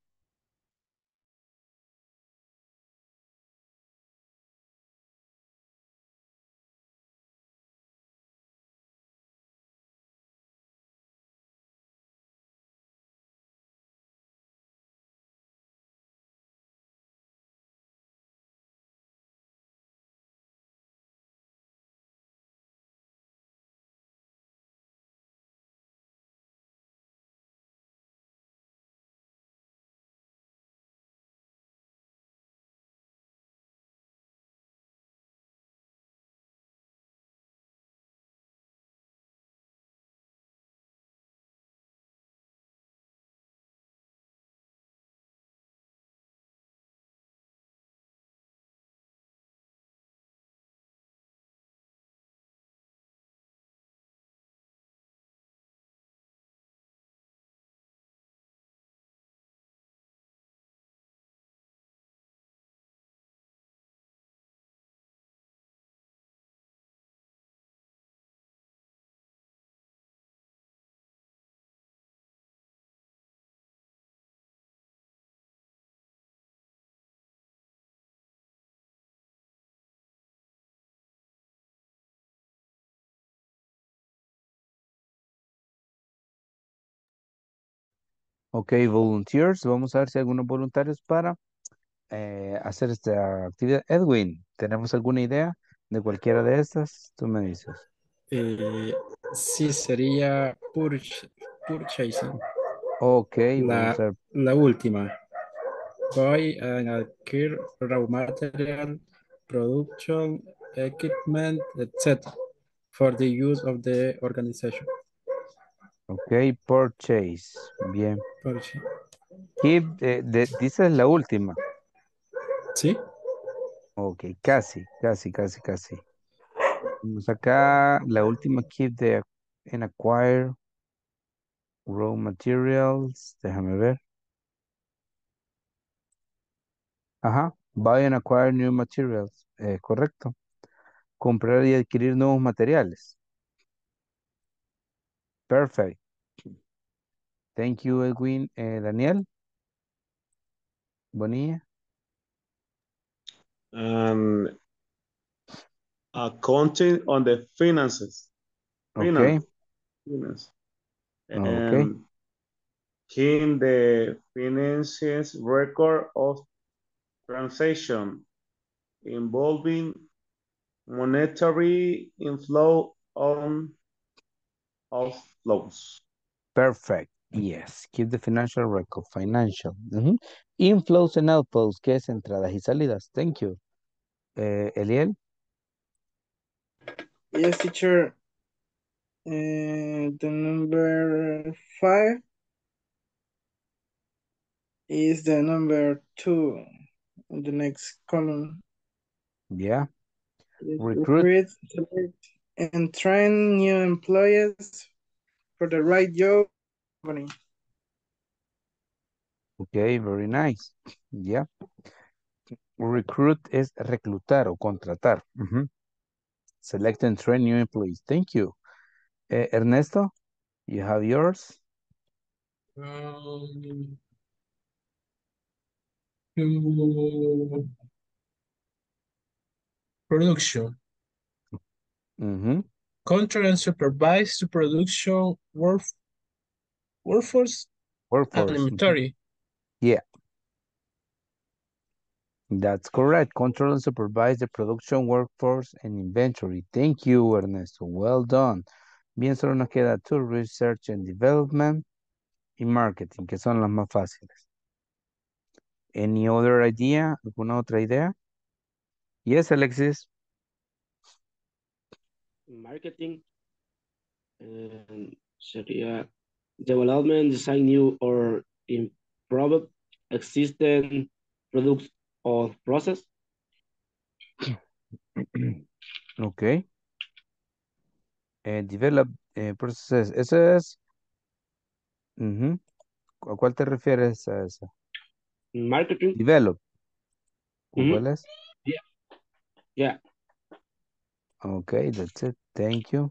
Ok, volunteers, vamos a ver si hay algunos voluntarios para eh, hacer esta actividad. Edwin, ¿tenemos alguna idea de cualquiera de estas? Tú me dices. Eh, sí, sería purch- purchasing. Ok, vamos La, a ver. la última. Buy and acquire raw material, production, equipment, et cetera for the use of the organization. Ok, purchase. Bien. Purchase. Keep, eh, de- dice es la última. ¿Sí? Ok, casi, casi, casi, casi. Vamos acá, la última keep de en acquire raw materials. Déjame ver. Ajá, buy and acquire new materials. Eh, correcto. Comprar y adquirir nuevos materiales. Perfect. Thank you, Edwin. Eh, Daniel, Bonilla. And accounting on the finances. Ok, Finance. Finance. ok. And keeping the finances record of transaction involving monetary inflow on outflows. Perfect. Yes. Keep the financial record. Financial. Ujú. Inflows and outflows, que es entradas y salidas. Thank you. Eh, Eliel. Yes, teacher. Uh, the number five is the number two in the next column. Yeah. Is Recruit. recruit, select, and train new employees for the right job company. Okay, very nice. Yeah. Recruit es reclutar o contratar. Ujú. Select and train new employees. Thank you. Eh, Ernesto, you have yours. Um, to production. Mm-hmm. Control and supervise the production work, workforce and Workforce. Mhm. inventory. Yeah. That's correct. Control and supervise the production workforce and inventory. Thank you, Ernesto. Well done. Bien, solo nos queda to research and development y marketing, que son las más fáciles. Any other idea? ¿Alguna otra idea? Yes, Alexis. Marketing and sería development, design new or improve existing products or process. Ok. Eh, develop eh, process. Eso es. Ujú. ¿A cuál te refieres a eso? Marketing. Develop. ¿O Mhm. cuál es? Yeah. Yeah. Okay, that's it. Thank you.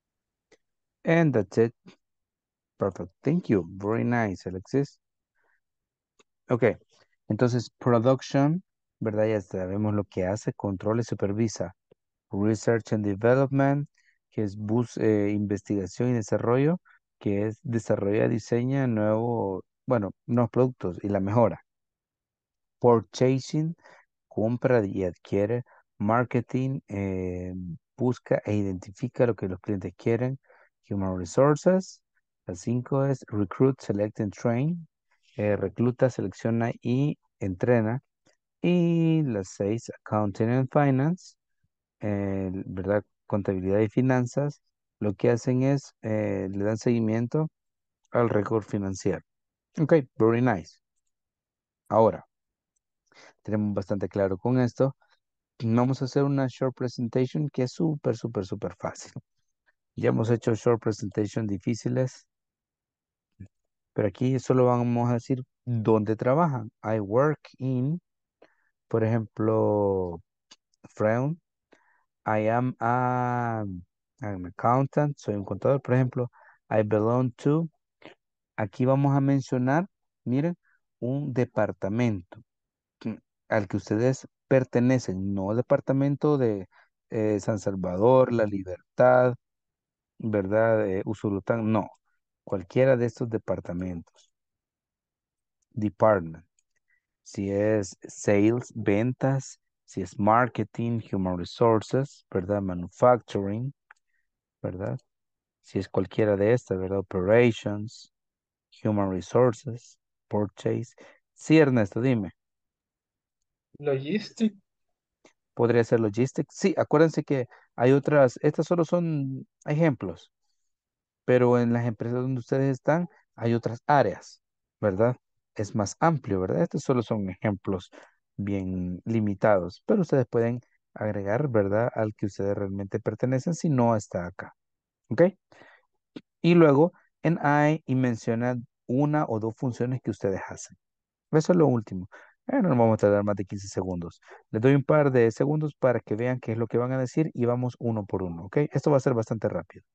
And that's it. Perfect. Thank you. Very nice, Alexis. Ok. Entonces, production, ¿verdad? Ya sabemos lo que hace, controla y supervisa. Research and development, que es bus, eh, investigación y desarrollo, que es desarrolla, diseña nuevo, bueno, nuevos productos y la mejora. Purchasing, compra y adquiere. Marketing, eh, busca e identifica lo que los clientes quieren. Human Resources. La cinco es Recruit, Select and Train. eh, recluta, selecciona y entrena. Y las seis, Accounting and Finance. eh, ¿verdad? Contabilidad y finanzas. Lo que hacen es, eh, le dan seguimiento al récord financiero. Ok, very nice. Ahora, tenemos bastante claro con esto. Vamos a hacer una short presentation que es súper, súper, súper fácil. Ya hemos hecho short presentation difíciles, pero aquí solo vamos a decir dónde trabajan. I work in, por ejemplo, Freun. I am a, an accountant, soy un contador, por ejemplo. I belong to. Aquí vamos a mencionar, miren, un departamento que- al que ustedes pertenecen, no departamento de eh, San Salvador, La Libertad, ¿verdad? Eh, Usulután, no, cualquiera de estos departamentos. Department. Si es sales, ventas, si es marketing, human resources, ¿verdad? Manufacturing, ¿verdad? Si es cualquiera de estas, ¿verdad? Operations, human resources, purchase. Sí, Ernesto, dime. Logistic. Podría ser logistics. Sí, acuérdense que hay otras, estas solo son ejemplos, pero en las empresas donde ustedes están hay otras áreas, ¿verdad? Es más amplio, ¿verdad? Estos solo son ejemplos bien limitados, pero ustedes pueden agregar, ¿verdad? Al que ustedes realmente pertenecen si no está acá, ¿ok? Y luego en I y menciona una o dos funciones que ustedes hacen. Eso es lo último. Eh, no nos vamos a tardar más de quince segundos. Les doy un par de segundos para que vean qué es lo que van a decir y vamos uno por uno, ¿ok? Esto va a ser bastante rápido.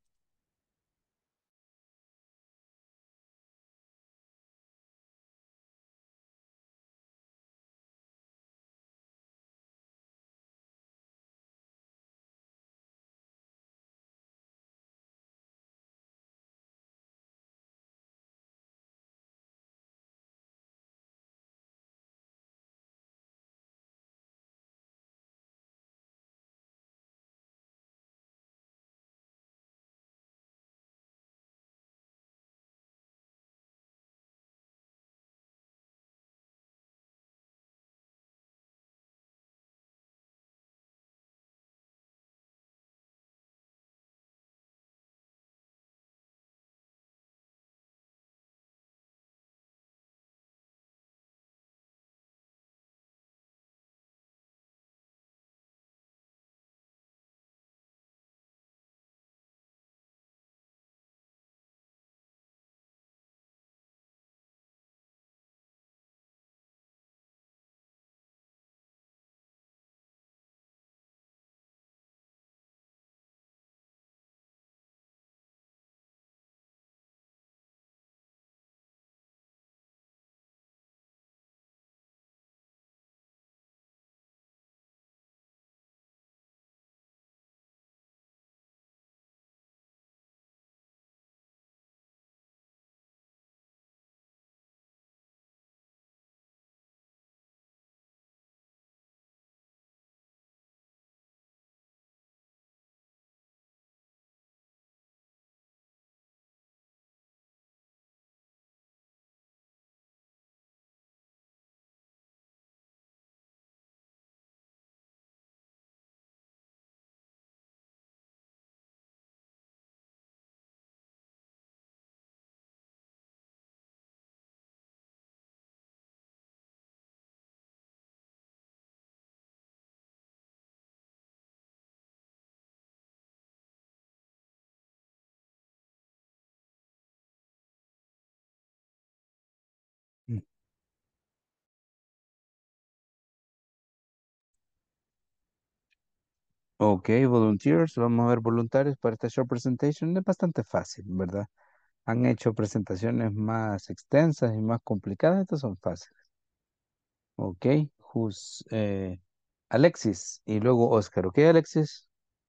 Ok, volunteers, vamos a ver voluntarios para esta short presentation. Es bastante fácil, ¿verdad? Han hecho presentaciones más extensas y más complicadas, estas son fáciles. Ok, who's, eh, Alexis y luego Oscar. Ok, Alexis.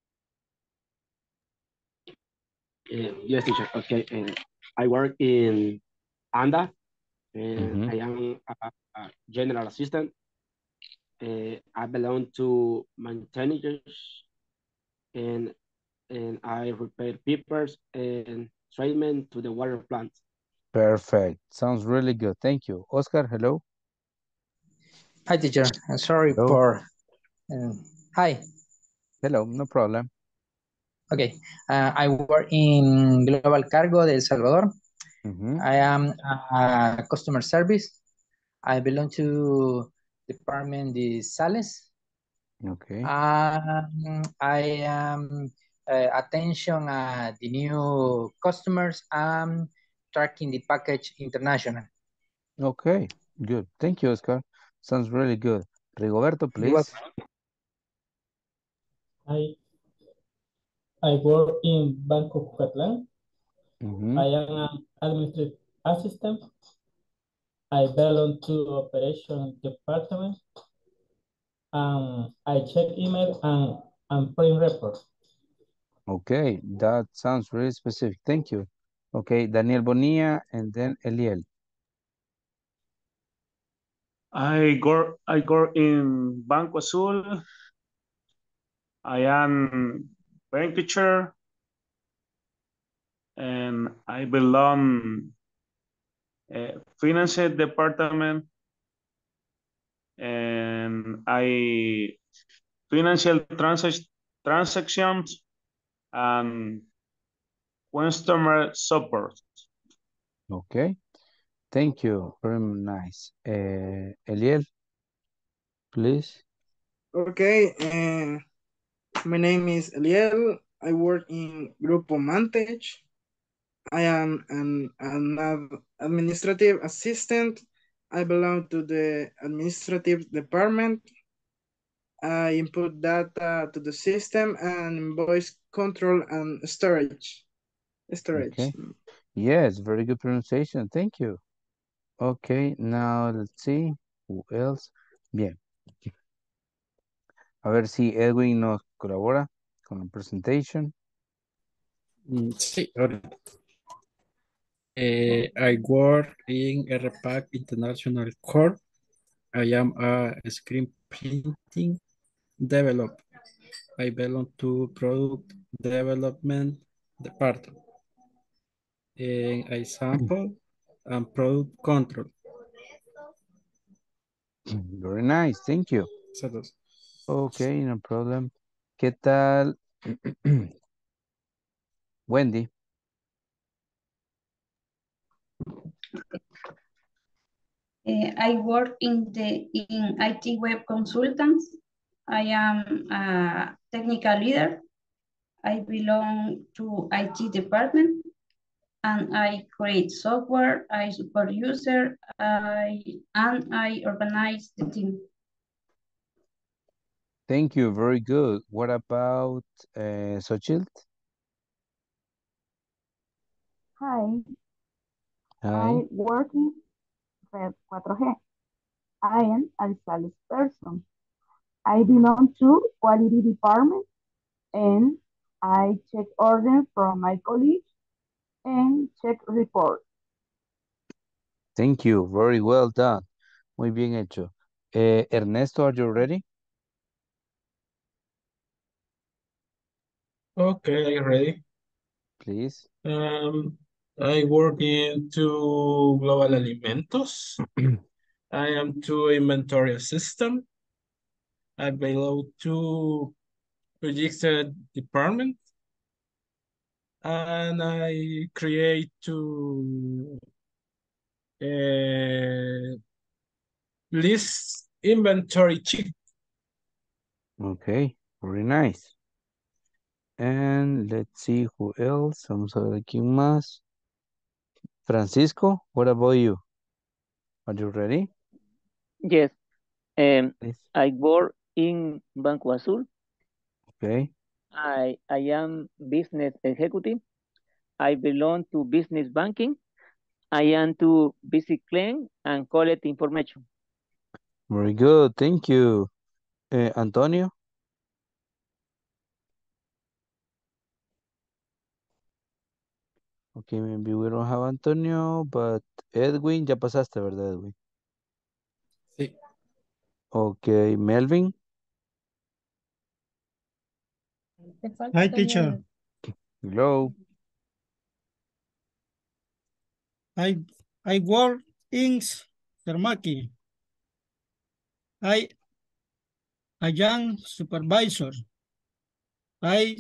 Uh, yes, teacher. Okay. Uh, I work in ANDA, and Mhm. I am a, a general assistant. Uh, I belong to maintenance, and and I repair papers and treatment to the water plant. Perfect. Sounds really good. Thank you. Oscar, hello. Hi, teacher. I'm sorry Hello. for. Um, hi. Hello, no problem. Okay. Uh, I work in Global Cargo de El Salvador. Mhm. I am a customer service. I belong to department de Sales. Okay. Um, I am uh, attention uh, the new customers and tracking the package international. Okay, good. Thank you, Oscar. Sounds really good. Rigoberto, You're please. welcome. I I work in Bank of Scotland. Mhm. I am an administrative assistant. I belong to operation department. Um, I check email and, and print reports. Okay, that sounds really specific. Thank you. Okay, Daniel Bonilla and then Eliel. I go I go in Banco Azul. I am bank teacher, and I belong uh, finance department, and I financial transac- transactions and customer support. Okay, thank you. Very nice. Uh, Eliel, please. Okay, and my name is Eliel. I work in Grupo Mantech. I am an, an ad- administrative assistant. I belong to the administrative department. I input data to the system and invoice control and storage. Storage. Okay. Yes, very good pronunciation. Thank you. Okay, now let's see. Who else? Bien. A ver si Edwin nos colabora con la presentation. Mm, sí, ahorita. Eh, I work in R PAC International Corp. I am a screen printing developer. I belong to product development department. And I sample and product control. Very nice, thank you. Saludos. Okay, no problem. ¿Qué tal? Wendy. Uh, I work in the in I T web consultants. I am a technical leader. I belong to I T department, and I create software. I support user. I and I organize the team. Thank you, very good. What about uh, Xochitl? Hi, Hi. I work in Red four G. I am a sales person. I belong to quality department and I check orders from my colleagues and check reports. Thank you, very well done. Muy bien hecho. Eh, Ernesto, are you ready? Okay, ready. Please. Um, I work into Global Alimentos. I am to inventory system. I belong to registered department. And I create to uh, list inventory sheet. Okay, very nice. And let's see who else. Vamos a ver quién más. Francisco, what about you? Are you ready? Yes. Um, Please. I work in Banco Azul. Okay. I, I am business executive. I belong to business banking. I am to visit client and collect information. Very good. Thank you. Uh, Antonio? Okay, maybe we don't have Antonio, but Edwin, ya pasaste, ¿verdad, Edwin? Sí. Okay, Melvin? Hi, teacher. Hello. I I work in Termaki. I a young supervisor. I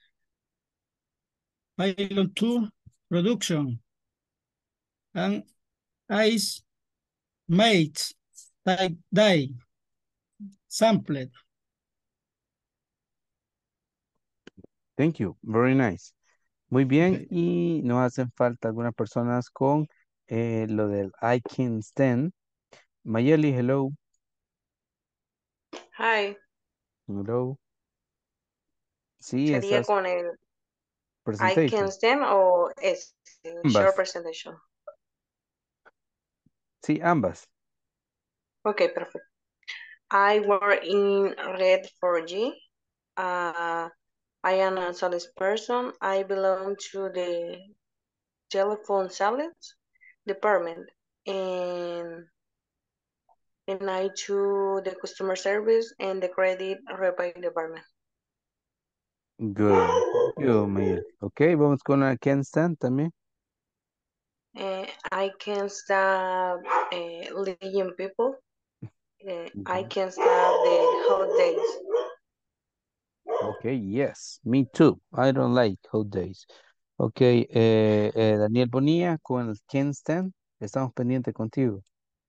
I belong to production and I made that day sampled. Thank you. Very nice. Muy bien. Okay. Y nos hacen falta algunas personas con eh, lo del I can stand. Mayeli, hello. Hi, Hello. Sí, sería esas con el I can presentation. stand o es el short Ambas. presentation. Sí, ambas. Okay, perfect. I work in Red four G. Uh, I am a sales person. I belong to the telephone sales department and and I to the customer service and the credit rebate department. Good. Thank you, Mayeli. Ok, vamos con la can stand también. Uh, I can stand uh, leading people. Uh, I can stand the hot days. Okay, yes, me too. I don't like hot days. Ok, eh, eh, Daniel Bonilla con el can stand. Estamos pendientes contigo.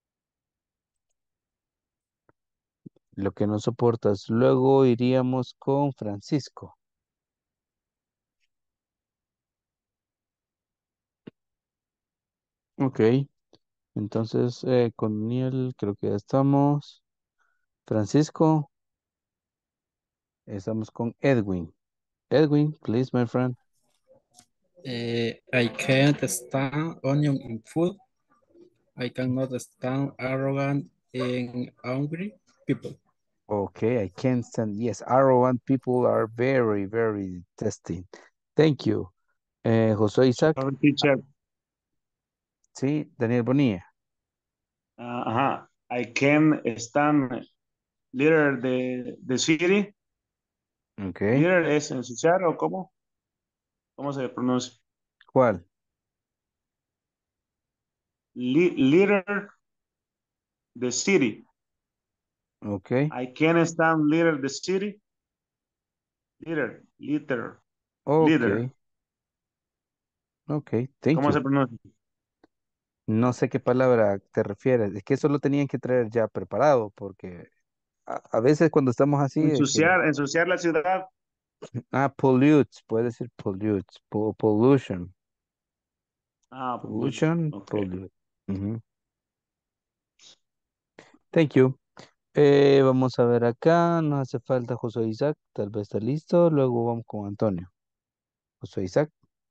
Lo que no soportas. Luego iríamos con Francisco. Ok, entonces eh, con Daniel creo que ya estamos. Francisco, estamos con Edwin. Edwin, please, my friend. Eh, I can't stand onion in food. I cannot stand arrogant and angry people. Okay, I can't stand. Yes, arrogant people are very, very testing. Thank you. Eh, José Isaac. Sorry, teacher. Sí, Daniel Bonilla. Uh, ajá. I can stand leader de, de city. Okay. Leader es ensuciar o cómo? ¿Cómo se pronuncia? ¿Cuál? Le- leader the city. Okay. I can stand leader the city. Leader, leader, Okay. leader. Okay, thank ¿Cómo se you. pronuncia? No sé qué palabra te refieres. Es que eso lo tenían que traer ya preparado porque a, a veces cuando estamos así de que, Ensuciar, ensuciar la ciudad. ah, pollutes, puede decir pollutes, po- pollution. Ah, pollution. Pollution, Ok. pollute. Ujú. Thank you. Eh, vamos a ver acá, nos hace falta José Isaac, tal vez está listo, luego vamos con Antonio. José Isaac,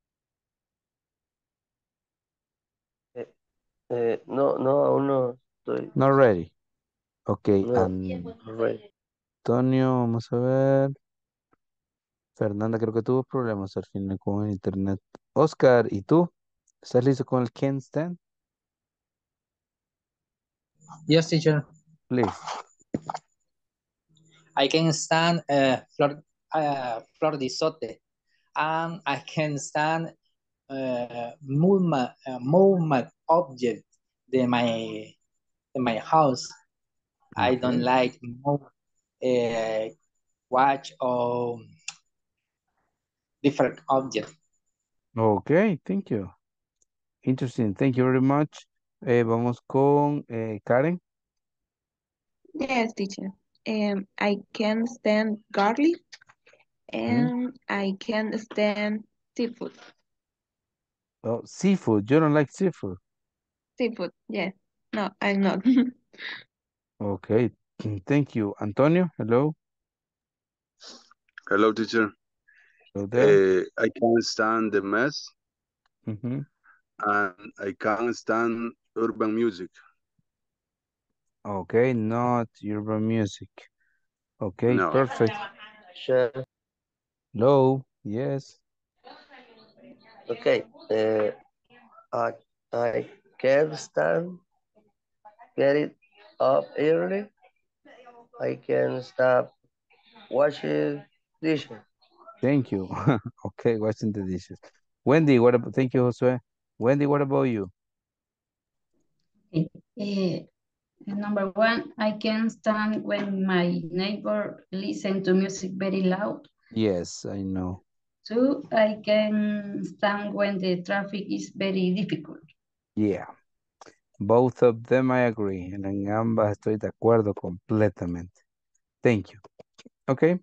Eh, eh, no, no, aún no estoy. not ready. Ok, No, ready. Antonio, vamos a ver. Fernanda creo que tuvo problemas al final con el internet. Oscar, ¿y tú? ¿Estás listo con el can stand? Yes, teacher. Please. I can stand uh, flor, uh, flor de sote. And I can stand uh, movement, uh, movement object in my in my house. I don't Okay. like move, uh, watch or different object. Ok, thank you. Interesting, thank you very much. Eh, vamos con eh, Karen. Yes, teacher. Um, I can stand garlic Hmm. and I can stand seafood. Oh, seafood, you don't like seafood. Seafood, yes. No, I'm not. Okay, thank you. Antonio, hello. Hello, teacher. Hello there. Uh, I can't stand the mess, Mm-hmm. and I can't stand urban music. Okay, not urban music. Okay, No. perfect. Sure. Hello, yes. Okay. Uh, I I can't stand getting up early. I can stop washing dishes. Thank you. Okay, washing the dishes. Wendy, what about, thank you, Josue. Wendy, what about you? Okay. Eh, number one, I can stand when my neighbor listen to music very loud. Yes, I know. Two, I can stand when the traffic is very difficult. Yeah, both of them I agree. En ambas estoy de acuerdo completamente. Thank you. Okay,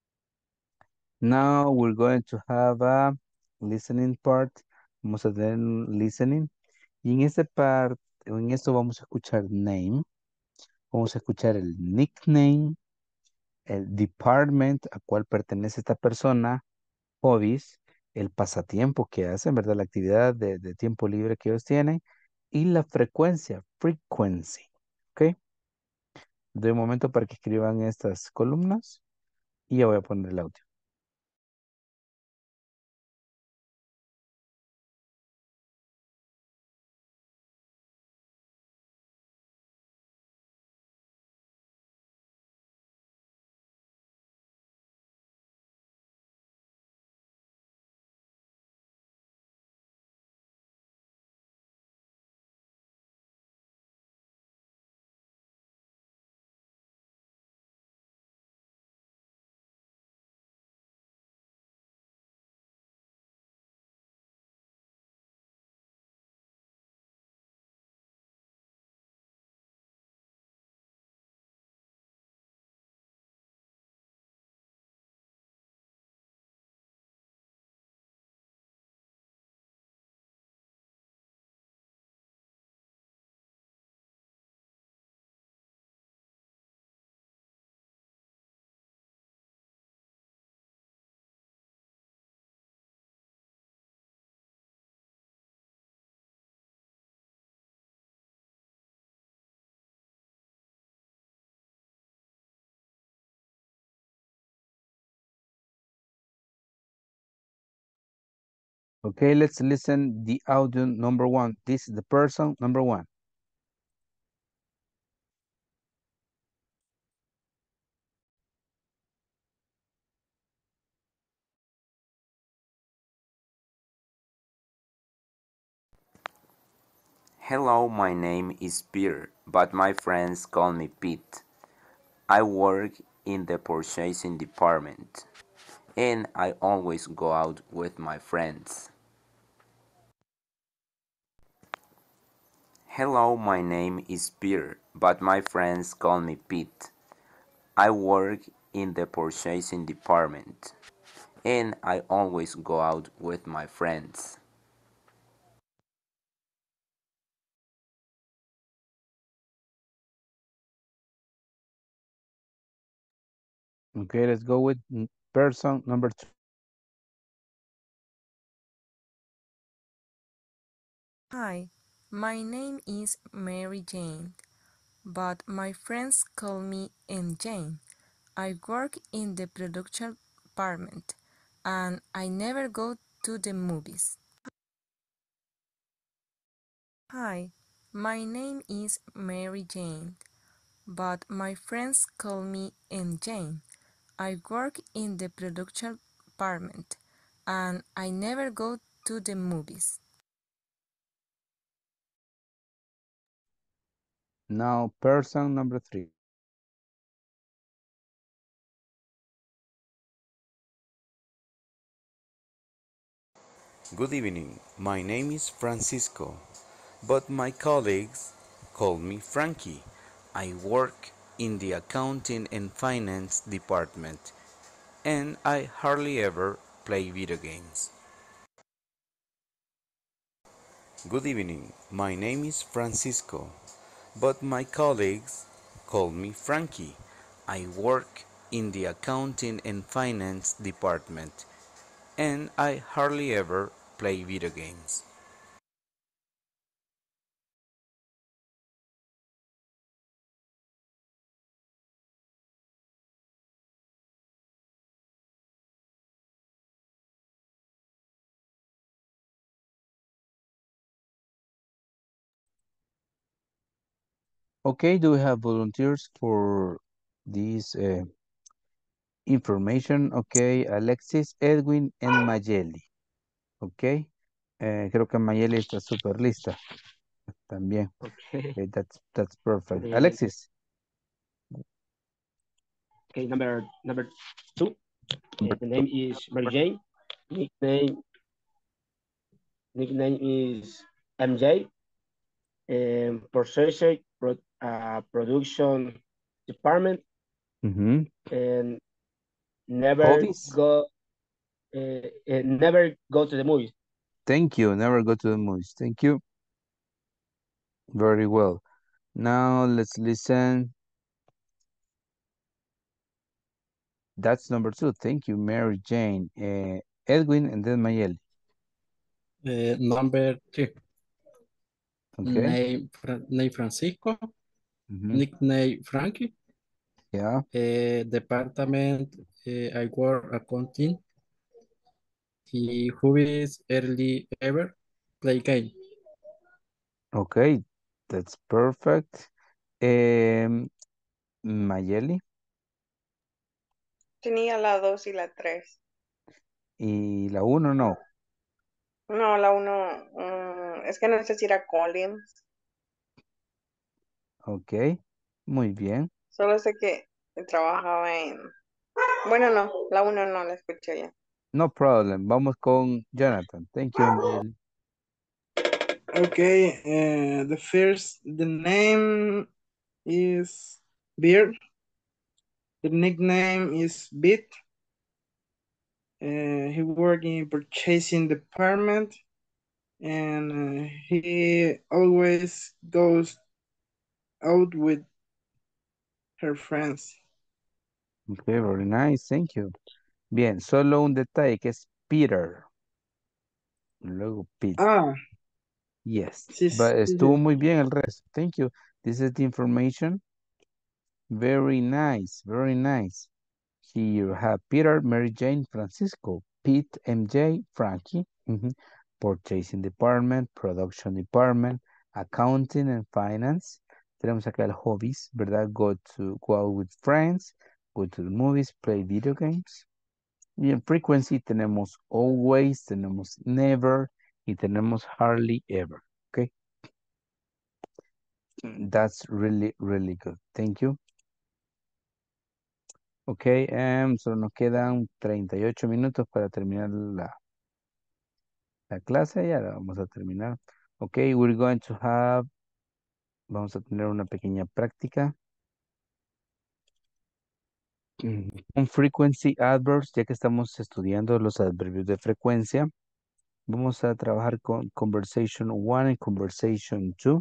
now we're going to have a listening part. Vamos a tener un listening. Y en este part, en esto vamos a escuchar name, vamos a escuchar el nickname, el department a cual pertenece esta persona, hobbies, el pasatiempo que hacen, ¿verdad? La actividad de, de tiempo libre que ellos tienen y la frecuencia, frequency. ¿Ok? De un momento para que escriban estas columnas y ya voy a poner el audio. Okay, let's listen the audio number one. This is the person number one. Hello, my name is Peter, but my friends call me Pete. I work in the purchasing department, and I always go out with my friends. Hello, my name is Peter, but my friends call me Pete. I work in the purchasing department, and I always go out with my friends. Okay, let's go with n- person number two. Hi, my name is Mary Jane, but my friends call me M Jane. I work in the production department and I never go to the movies. Hi, my name is Mary Jane, but my friends call me M Jane. I work in the production department and I never go to the movies. Now, person number three. Good evening. My name is Francisco, but my colleagues call me Frankie. I work in the accounting and finance department, and I hardly ever play video games. Good evening. My name is Francisco, but my colleagues call me Frankie. I work in the accounting and finance department, and I hardly ever play video games. Okay, do we have volunteers for this uh, information? Okay, Alexis, Edwin, and Mayeli. Ok, eh, creo que Mayeli está súper lista también. Okay. Okay, that's, that's perfect. The, Alexis. okay, number number two. Uh, Number the two. name is Mary Jane. Nickname nickname is M J. Um, processor pro, uh, production department, Mm-hmm. and never Hobbies? go uh, uh, never go to the movies. Thank you. Never go to the movies. Thank you. Very well. Now let's listen. That's number two. Thank you, Mary Jane. Uh, Edwin and then Mayeli. Uh, number three. Okay. Name, Fra- name Francisco. Mm-hmm. Nickname Frankie. Yeah. Uh, department, uh, I work accounting. He hobbies early ever play game. Okay, that's perfect. Um, Mayeli Tenía la dos y la tres. y la uno no. No, la uno, mm, es que no sé si era Collins. Ok, muy bien. Solo sé que trabajaba en... Bueno, no, la uno no la escuché ya. No problem. Vamos con Jonathan. Thank you, Mayeli. Okay, uh, the first, the name is Beard. The nickname is Beat. Uh, he works in purchasing department, and uh, he always goes out with her friends. Okay, very nice. Thank you. Bien, solo un detalle que es Peter. Luego Pete. Ah, Yes, sí, but sí, estuvo sí. muy bien el resto. Thank you. This is the information. Very nice, very nice. Here you have Peter, Mary Jane, Francisco, Pete, M J, Frankie, mhm, Purchasing Department, Production Department, Accounting and Finance. Tenemos acá el hobbies, ¿verdad? Go to go out with friends, go to the movies, play video games. Y en frequency tenemos always, tenemos never y tenemos hardly ever. Okay. That's really, really good. Thank you. Ok, em, solo nos quedan treinta y ocho minutos para terminar la, la clase. Ya la vamos a terminar. Ok, we're going to have, vamos a tener una pequeña práctica. Un frequency adverbs, ya que estamos estudiando los adverbios de frecuencia. Vamos a trabajar con conversation one y conversation two.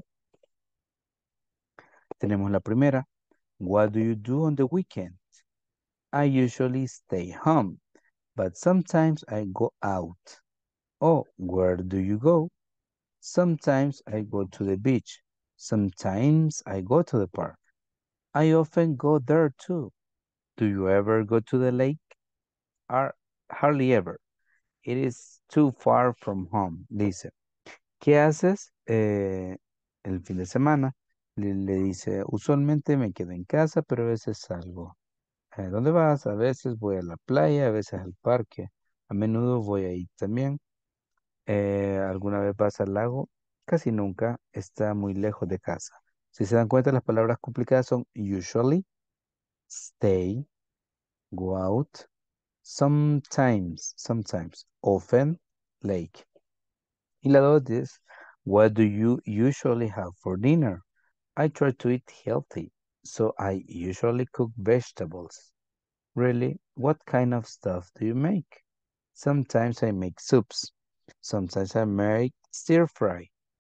Tenemos la primera. What do you do on the weekend? I usually stay home, but sometimes I go out. Oh, where do you go? Sometimes I go to the beach. Sometimes I go to the park. I often go there too. Do you ever go to the lake? Ar- hardly ever. It is too far from home. Dice, ¿qué haces eh, el fin de semana? Le, le dice, usualmente me quedo en casa, pero a veces salgo. Eh, ¿dónde vas? A veces voy a la playa, a veces al parque. A menudo voy ahí también. Eh, ¿alguna vez vas al lago? Casi nunca. Está muy lejos de casa. Si se dan cuenta, las palabras complicadas son usually, stay, go out, sometimes, sometimes, often, lake. Y la dos es, what do you usually have for dinner? I try to eat healthy, so I usually cook vegetables. Really? What kind of stuff do you make? Sometimes I make soups. Sometimes I make stir fry.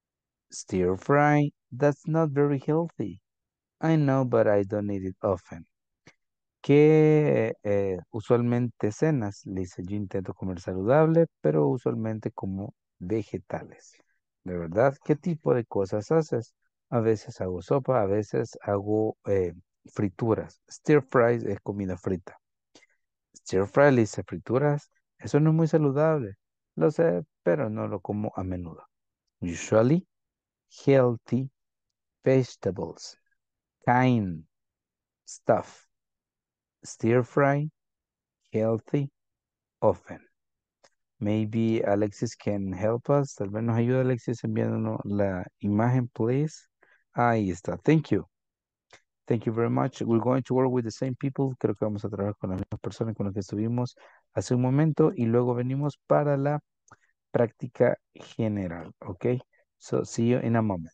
Stir fry, that's not very healthy. I know, but I don't eat it often. ¿Qué eh, usualmente cenas? Le dice, yo intento comer saludable, pero usualmente como vegetales. ¿De verdad? ¿Qué tipo de cosas haces? A veces hago sopa, a veces hago eh, frituras. Stir fries es comida frita. Stir fry le dice frituras. Eso no es muy saludable. Lo sé, pero no lo como a menudo. Usually, healthy vegetables. Kind stuff. Stir fry, healthy, often. Maybe Alexis can help us. Tal vez nos ayude Alexis enviándonos la imagen, please. Ahí está. Thank you. Thank you very much. We're going to work with the same people. Creo que vamos a trabajar con las mismas personas con las que estuvimos hace un momento y luego venimos para la práctica general. Ok. So see you in a moment.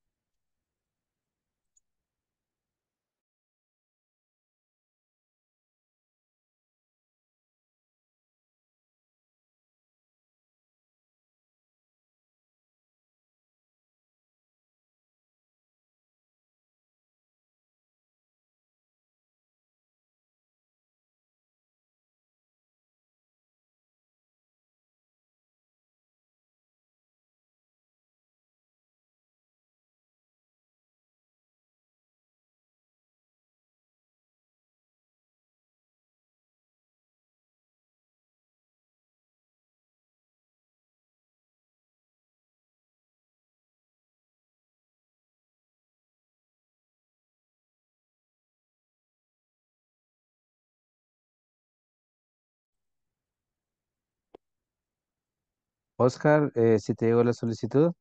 Oscar, eh, si te llegó la solicitud.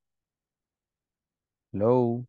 Hello.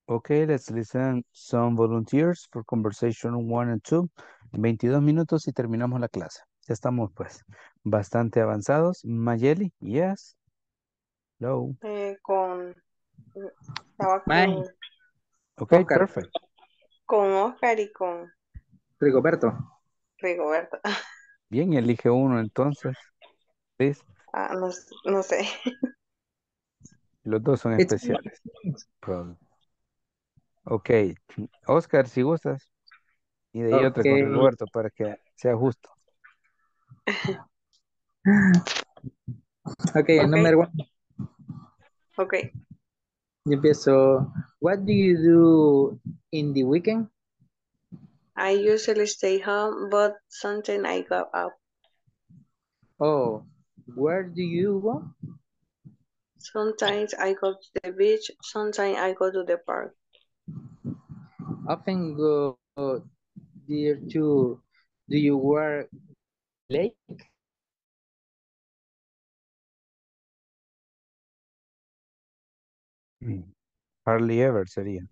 Okay, let's listen some volunteers for conversation one and two. veintidós minutos y terminamos la clase. Ya estamos pues bastante avanzados. Mayeli, yes. Hello. Eh, con, estaba Bye. con, Okay, Oscar. perfect. con Oscar y con Rigoberto. Rigoberto. Bien, elige uno entonces. Please. Ah, no, no sé. Los dos son It's especiales. Pro- Ok, Oscar, si gustas. Y de ahí otra con okay. Rigoberto para que sea justo. Okay, Okay. number one. Okay. Yo empiezo. What do you do in the weekend? I usually stay home, but sometimes I go out. Oh, where do you go? Sometimes I go to the beach, sometimes I go to the park. Often go there to. Do you work late? Mm, Hardly ever sería.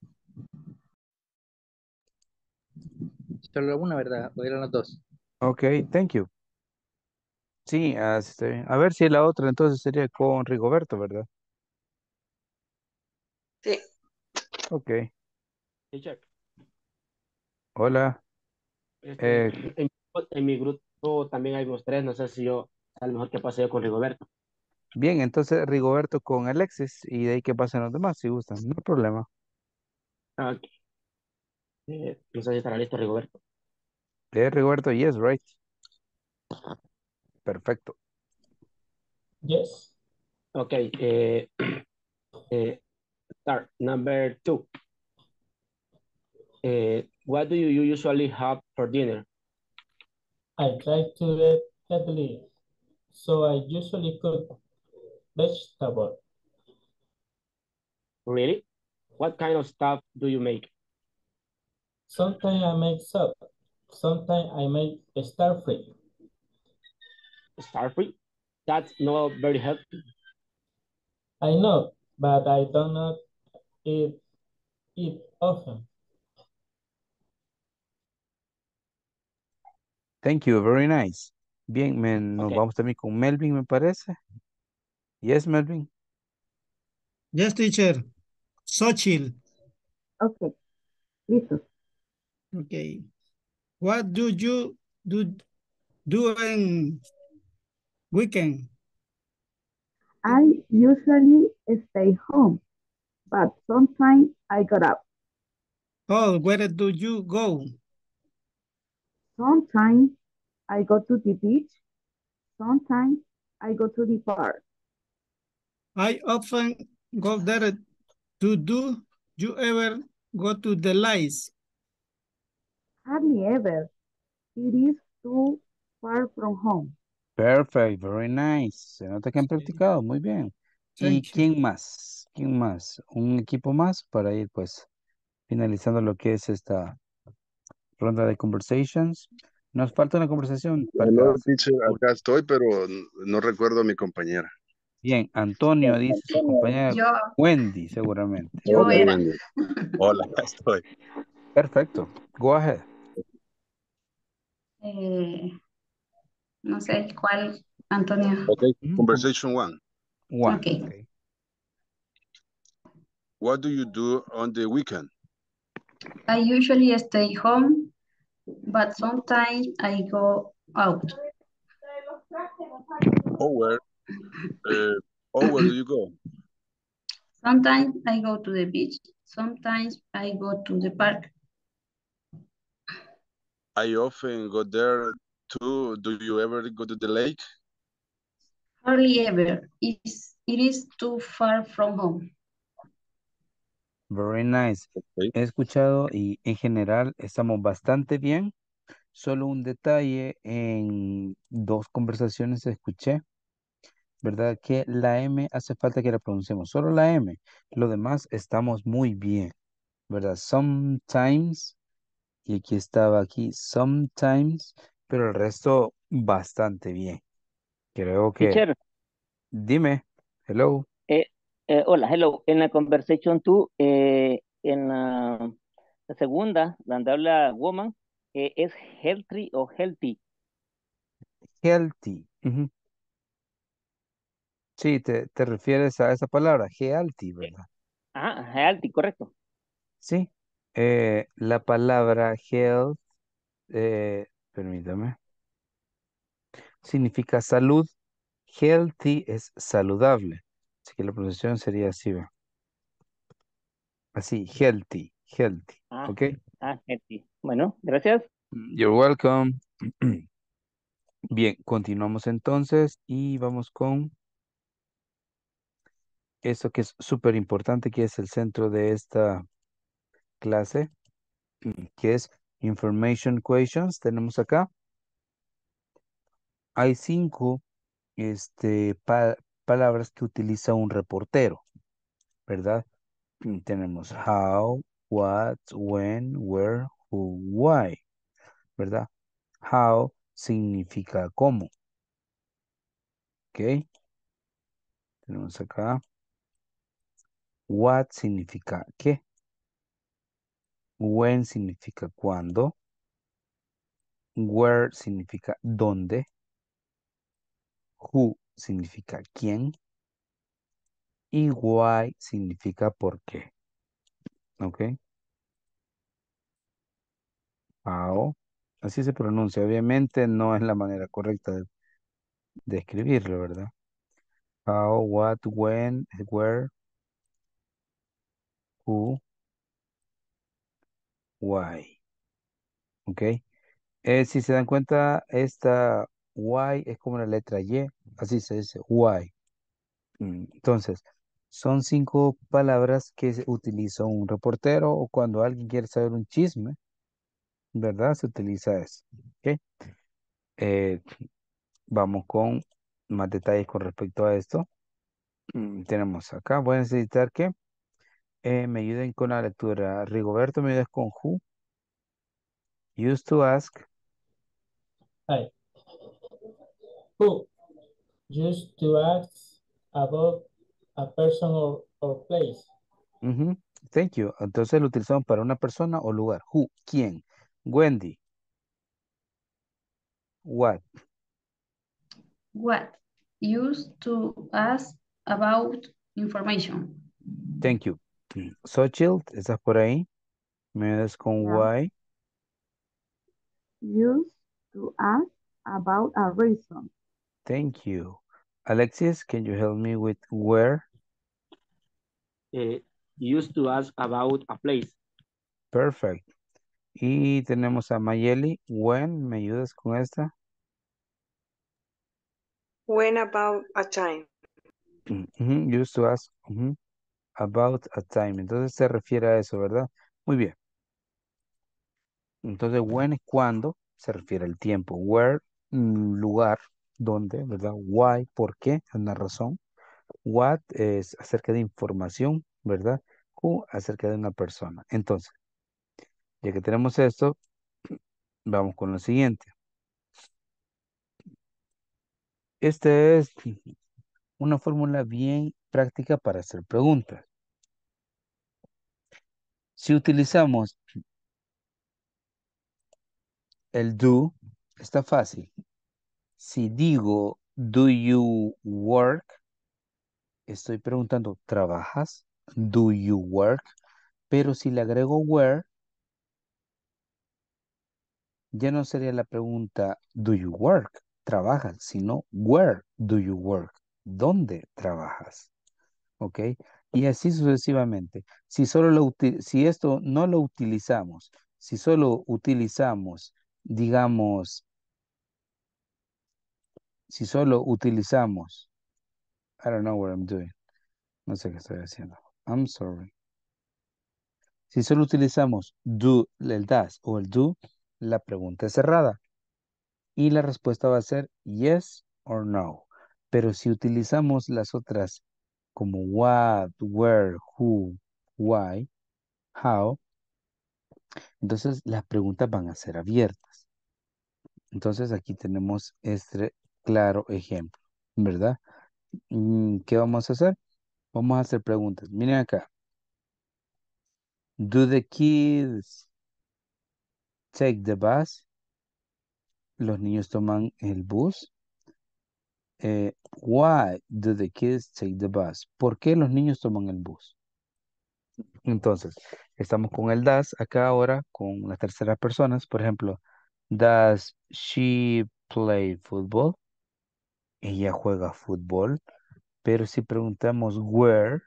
Solo una, ¿verdad? O eran las dos. Ok, thank you. Sí, ah, sí, está bien. A ver si la otra entonces sería con Rigoberto, ¿verdad? Sí. Ok. Teacher, Hola. este, Eh, en, en mi grupo también hay unos tres, no sé si yo, a lo mejor que pase yo con Rigoberto. bien, entonces Rigoberto con Alexis y de ahí que pasen los demás si gustan. No hay problema. Ah, ok. Eh, no sé si estará listo Rigoberto. Eh, Rigoberto, yes, right. Perfecto. Yes. Okay, eh, eh, start. Number two. Eh, what do you usually have for dinner? I try to eat healthy, so I usually cook vegetable. Really? What kind of stuff do you make? Sometimes I make soup. Sometimes I make starfruit. Starfruit? That's not very healthy. I know, but I do not eat it often. Thank you, very nice. Bien, me- nos Okay. vamos también con Melvin, me parece. Yes, Melvin. Yes, teacher. Xochitl. Okay, listo. Okay. What do you do do in weekend? I usually stay home, but sometimes I got up. Oh, where do you go? Sometimes I go to the beach. Sometimes I go to the park. I often go there to do. You ever go to the lights? Hardly ever. It is too far from home. Perfect, very nice. Se nota que han Sí. practicado, muy bien. ¿Y Thank you. quién más? ¿Quién más? Un equipo más para ir pues finalizando lo que es esta ronda de conversations. Nos falta una conversación para Hello, hacer. teacher, acá estoy, pero n- no recuerdo a mi compañera. Bien, Antonio dice su compañera Yo, Wendy, seguramente. yo Ok, Hola, era. Wendy. Hola, acá estoy. perfecto. Go ahead. Eh, no sé cuál, Antonio. Okay, Mm, conversation one. One. Okay. Okay. What do you do on the weekend? I usually stay home, but sometimes I go out. Oh, where? Uh, oh, where do you go? Sometimes I go to the beach. Sometimes I go to the park. I often go there too. Do you ever go to the lake? Hardly ever. It's, it is too far from home. Very nice. Okay. He escuchado y en general estamos bastante bien. Solo un detalle en dos conversaciones escuché, ¿verdad? Que la M hace falta que la pronunciemos. Solo la M. Lo demás estamos muy bien, ¿verdad? Sometimes, y aquí estaba aquí, sometimes, pero el resto bastante bien. Creo que, Teacher, dime, hello. eh, eh, hola, hello. En la conversation two, eh, la segunda, donde habla woman, eh, es healthy o healthy. Healthy. Ujú. Sí, te, te refieres a esa palabra, healthy, ¿verdad? Ah, healthy, correcto. Sí. Eh, la palabra health, eh, permítame, significa salud. Healthy es saludable. Así que la pronunciación sería así, ¿ve? Así, healthy, healthy. Ah, ¿Ok? ah, healthy. Bueno, gracias. You're welcome. Bien, continuamos entonces y vamos con eso que es súper importante, que es el centro de esta clase, que es Information Questions. Tenemos acá. Hay cinco este, pa- palabras que utiliza un reportero, ¿verdad? Mm, Tenemos how, what, when, where, who, why, ¿verdad? How significa cómo, ¿ok? Tenemos acá. What significa qué. When significa cuándo. Where significa dónde. Who significa quién. Y why significa por qué. ¿Ok? How. Así se pronuncia. Obviamente no es la manera correcta de, de escribirlo, ¿verdad? How, what, when, where, who, why. ¿Ok? Eh, si se dan cuenta, esta why es como la letra Y. Así se dice, why. Mm, Entonces, son cinco palabras que se utiliza un reportero o cuando alguien quiere saber un chisme, ¿verdad? Se utiliza eso. ¿Ok? Eh, vamos con más detalles con respecto a esto. Mm, Tenemos acá, voy a necesitar que eh, me ayuden con la lectura. Rigoberto, me ayudas con who. Used to ask. Hi. Who used to ask about a person or, or place? Ujú, Thank you. Entonces lo utilizamos para una persona o lugar. Who, ¿quién? Wendy, what? What used to ask about information? Thank you. Mm, Xochitl, ¿estás por ahí? Me ayudas con Yeah. why. Used to ask about a reason. Thank you. Alexis, can you help me with where? Eh, used to ask about a place. Perfect. Y tenemos a Mayeli. When, ¿me ayudas con esta? When about a time? Mm, ujú, Used to ask ujú, about a time. Entonces se refiere a eso, ¿verdad? Muy bien. Entonces, when es cuando, se refiere al tiempo. Where, mm, lugar, dónde, ¿verdad? Why, ¿por qué? Es una razón. What es acerca de información, ¿verdad? Who, acerca de una persona. Entonces, ya que tenemos esto, vamos con lo siguiente. Esta es una fórmula bien práctica para hacer preguntas. Si utilizamos el do, está fácil. Si digo, do you work? Estoy preguntando, ¿trabajas? Do you work? Pero si le agrego where, ya no sería la pregunta, do you work? ¿Trabajas? Sino, where do you work? ¿Dónde trabajas? ¿Ok? Y así sucesivamente. Si, solo lo uti- si esto no lo utilizamos, si solo utilizamos, digamos, si solo utilizamos, I don't know what I'm doing. No sé qué estoy haciendo. I'm sorry. Si solo utilizamos do, el das o el do, la pregunta es cerrada. Y la respuesta va a ser yes or no. Pero si utilizamos las otras como what, where, who, why, how, entonces las preguntas van a ser abiertas. Entonces aquí tenemos este claro ejemplo, ¿verdad? Mm, ¿Qué vamos a hacer? Vamos a hacer preguntas. Miren acá. Do the kids take the bus? Los niños toman el bus. Eh, why do the kids take the bus? ¿Por qué los niños toman el bus? Entonces, estamos con el does acá ahora con las terceras personas. Por ejemplo, does she play football? Ella juega fútbol. Pero si preguntamos where,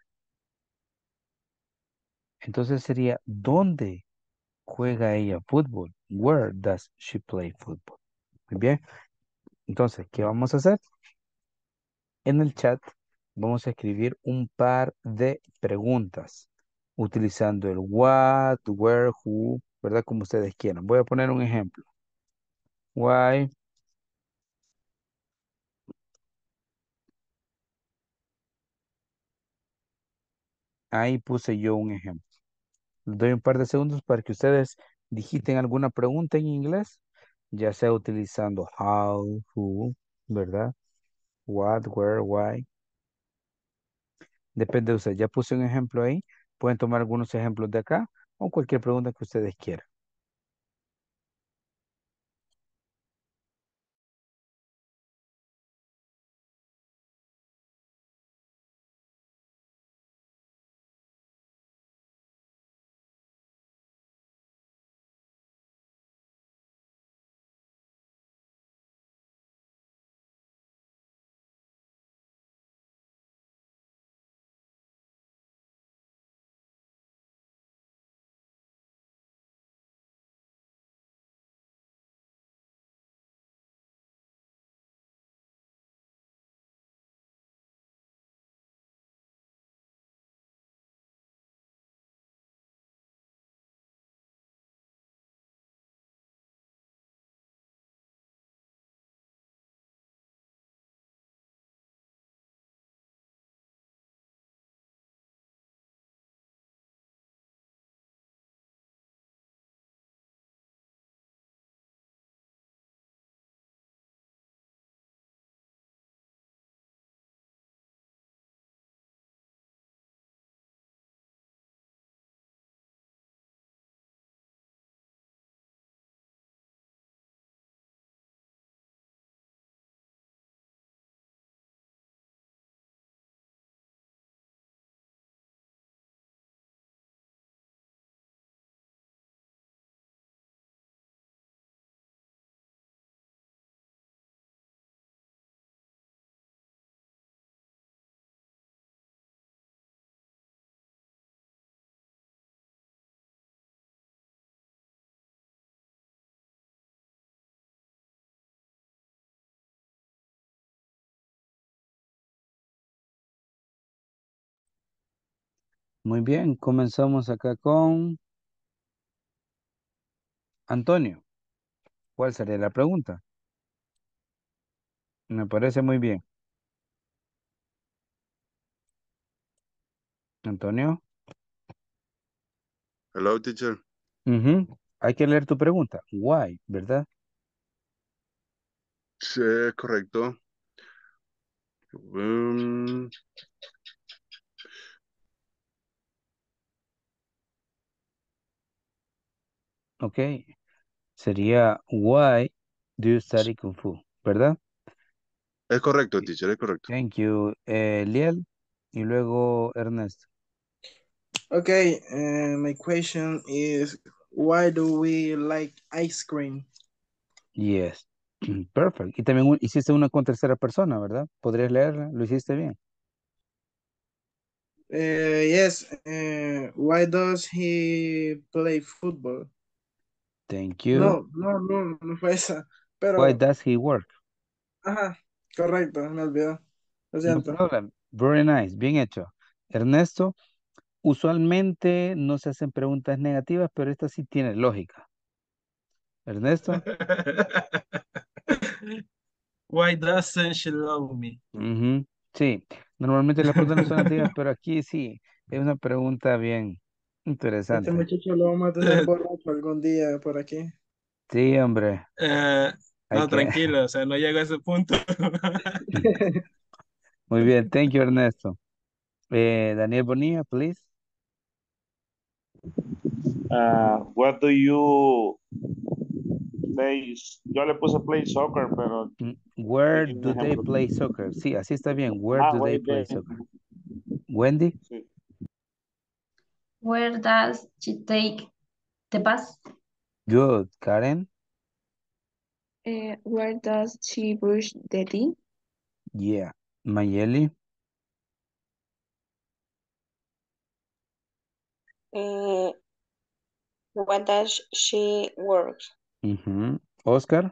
entonces sería ¿dónde juega ella fútbol? Where does she play football? Muy bien. Entonces, ¿qué vamos a hacer? En el chat vamos a escribir un par de preguntas utilizando el what, where, who, ¿verdad? Como ustedes quieran. Voy a poner un ejemplo. Why? Ahí puse yo un ejemplo. Les doy un par de segundos para que ustedes digiten alguna pregunta en inglés, ya sea utilizando how, who, ¿verdad? What, where, why. Depende de usted. Ya puse un ejemplo ahí. Pueden tomar algunos ejemplos de acá o cualquier pregunta que ustedes quieran. Muy bien, comenzamos acá con Antonio. ¿Cuál sería la pregunta? Me parece muy bien. Antonio. Hello, teacher. Ujú. Hay que leer tu pregunta. Why, ¿verdad? Sí, correcto. Um, Ok. Sería why do you study Kung Fu, ¿verdad? es correcto, teacher, es correcto. Thank you. Eh, Liel y luego Ernesto. Okay, uh, my question is, why do we like ice cream? Yes. Perfect. Y también un- hiciste una con tercera persona, ¿verdad? ¿Podrías leerla? Lo hiciste bien. Uh, yes, uh, why does he play football? Thank you. No, no, no, no fue esa. Why Pero, does he work? ajá, correcto, me olvidó. Lo No siento. problem. Very nice. Bien hecho. Ernesto, usualmente no se hacen preguntas negativas, pero esta sí tiene lógica. Ernesto. Why doesn't she love me? Ujú. Sí, normalmente las preguntas no son negativas, pero aquí sí, es una pregunta bien Este interesante. muchacho lo vamos a tener borracho algún día por aquí. Sí, hombre. Eh, Hay no, que... tranquilo, o sea, no llego a ese punto. Muy bien, thank you, Ernesto. Eh, Daniel Bonilla, please. Uh, what do you play? Yo le puse play soccer, pero Mm, Where di un do they ejemplo. play soccer? Sí, así está bien. Where Ah, do they wait play there. soccer? Wendy? Sí. Where does she take the bus? Good. Karen? Uh, where does she brush the teeth? Yeah. Mayeli? Uh, what does she work? Ujú. Oscar?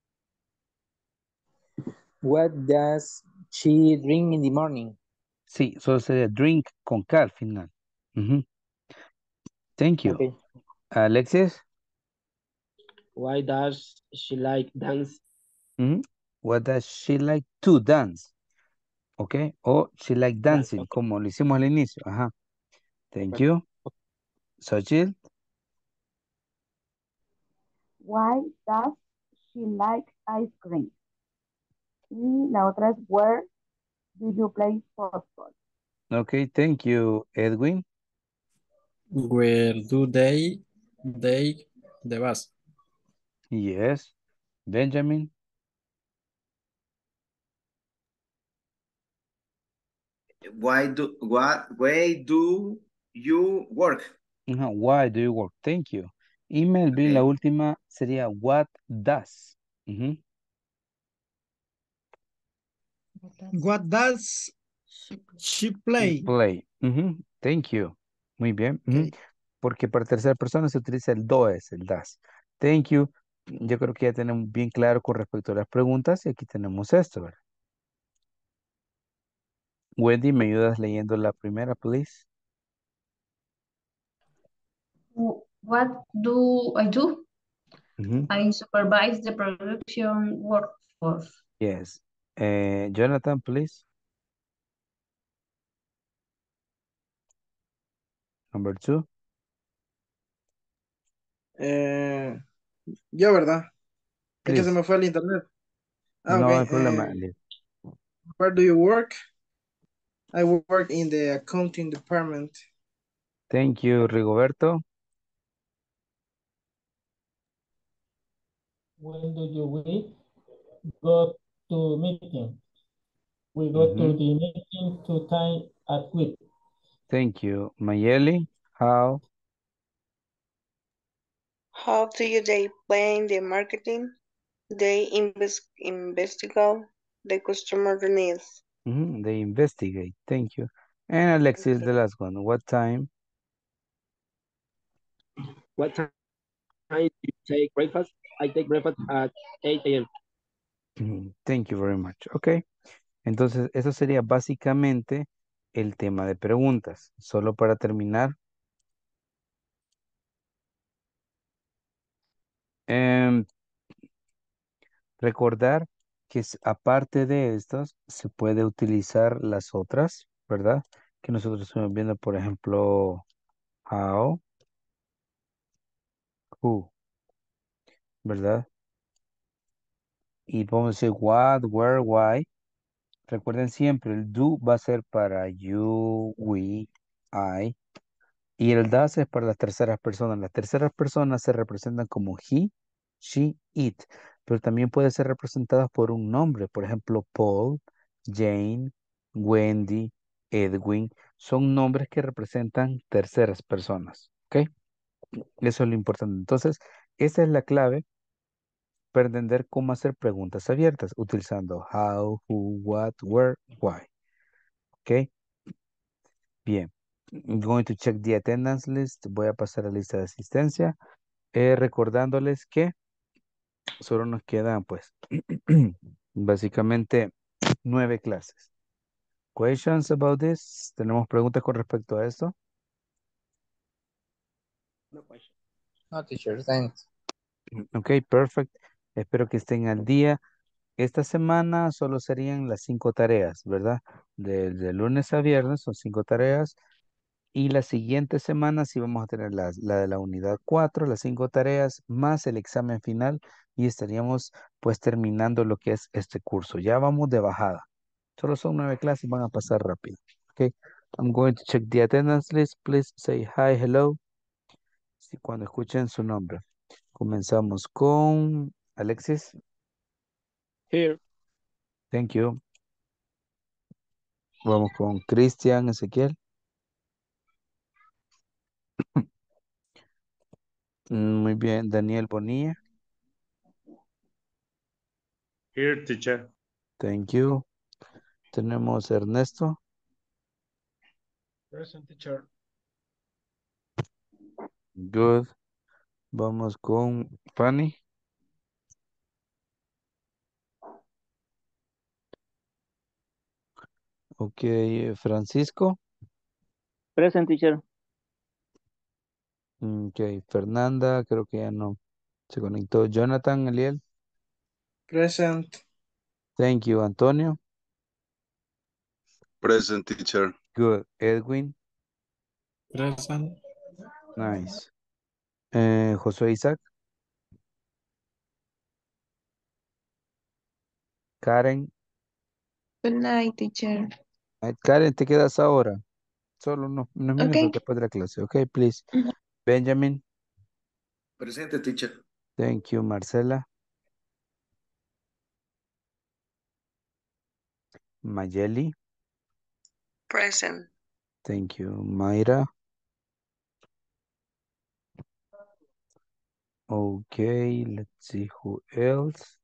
What does she drink in the morning? Sí, solo sería drink con K al final. Ujú. Thank you. Okay. Alexis? Why does she like dance? Ujú. What does she like to dance? Ok. O she like Dance, dancing, okay. como lo hicimos al inicio. Ajá. Thank Perfect. you. Sajid? Why does she like ice cream? Y la otra es where do you play football? Ok, thank you. Edwin? Where do they take the bus? Yes. Benjamin? Why do what way do you work? Ajá. Why do you work? Thank you. Y Melvin, la Okay. última sería what does. Ujú. What does she play? Play. Ujú. Thank you. Muy bien. Ujú. Okay. Porque para tercera persona se utiliza el does, el das. Thank you. Yo creo que ya tenemos bien claro con respecto a las preguntas y aquí tenemos esto, ¿verdad? Wendy, ¿me ayudas leyendo la primera, please? Wh- What do I do? Ujú. I supervise the production workforce. Yes. Eh, Jonathan, please. Number two. Eh, yo, ¿verdad? Es que se Please. me fue el internet. Ah, ok. No hay eh, problema. Liz. where do you work? I work in the accounting department. Thank you, Rigoberto. When do you we go to meeting? We go to Ujú. the meeting two times a week. Thank you. Mayeli, how? How do you they plan the marketing? They invest, investigate the customer needs. Ujú. They investigate. Thank you. And Alexis, Okay. the last one. What time? What time do you take breakfast? I take breakfast at eight A M Ujú. Thank you very much. Ok. Entonces, eso sería básicamente el tema de preguntas. Solo para terminar, em, recordar que s- aparte de estas, se puede utilizar las otras, ¿verdad? Que nosotros estamos viendo, por ejemplo, how, who, ¿verdad? Y podemos decir what, where, why. Recuerden siempre, el do va a ser para you, we, I. Y el das es para las terceras personas. Las terceras personas se representan como he, she, it, pero también puede ser representadas por un nombre. Por ejemplo, Paul, Jane, Wendy, Edwin. Son nombres que representan terceras personas. ¿Ok? Eso es lo importante. Entonces, esa es la clave para entender cómo hacer preguntas abiertas utilizando how, who, what, where, why. ¿Ok? Bien. I'm going to check the attendance list. Voy a pasar a la lista de asistencia. Eh, recordándoles que solo nos quedan, pues, básicamente nueve clases. Questions about this? ¿Tenemos preguntas con respecto a esto? No question. No, teacher, thanks. Ok, perfect. Espero que estén al día. Esta semana solo serían las cinco tareas, ¿verdad? De, de lunes a viernes son cinco tareas. Y la siguiente semana sí vamos a tener la, la de la unidad cuatro, las cinco tareas, más el examen final y estaríamos pues terminando lo que es este curso. Ya vamos de bajada. Solo son nueve clases, van a pasar rápido. Ok, I'm going to check the attendance list. Please say hi, hello. Si cuando escuchen su nombre. Comenzamos con Alexis. Here. Thank you. Vamos con Cristian Ezequiel. Mm, Muy bien. Daniel Bonilla. Here, teacher. Thank you. Tenemos Ernesto. Present teacher. Good. Vamos con Fanny. Ok, Francisco. Present teacher. Ok, Fernanda, creo que ya no se conectó. Jonathan, Eliel. Present. Thank you, Antonio. Present, teacher. Good. Edwin. Present. Nice. Eh, Josué Isaac. Karen. Good night, teacher. Ay, Karen, te quedas ahora. Solo unos, unos minutos Okay. después de la clase. Ok, please. Benjamin. Presente, teacher. Thank you, Marcela. Mayeli. Present. Thank you, Mayra. Okay, let's see who else.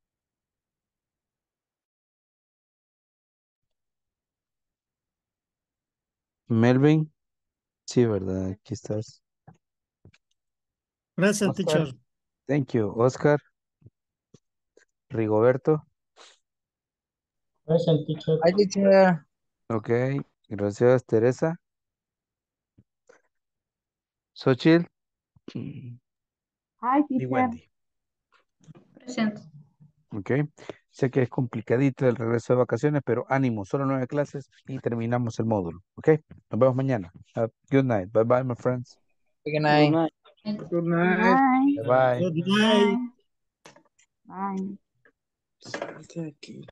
Melvin. Sí, ¿verdad? Aquí estás. Present, Oscar. teacher. Thank you, Oscar. Rigoberto. Present teacher. Hi, teacher. Ok, gracias, Teresa. Xochitl. Hi, Y teacher. Wendy. Present. Ok. Sé que es complicadito el regreso de vacaciones, pero ánimo, solo nueve clases y terminamos el módulo. Ok. Nos vemos mañana. Have a good night. Bye bye, my friends. Good Good night. night. Good Good night. night. Bye bye. Good Good night. night. Bye. Salte aquí.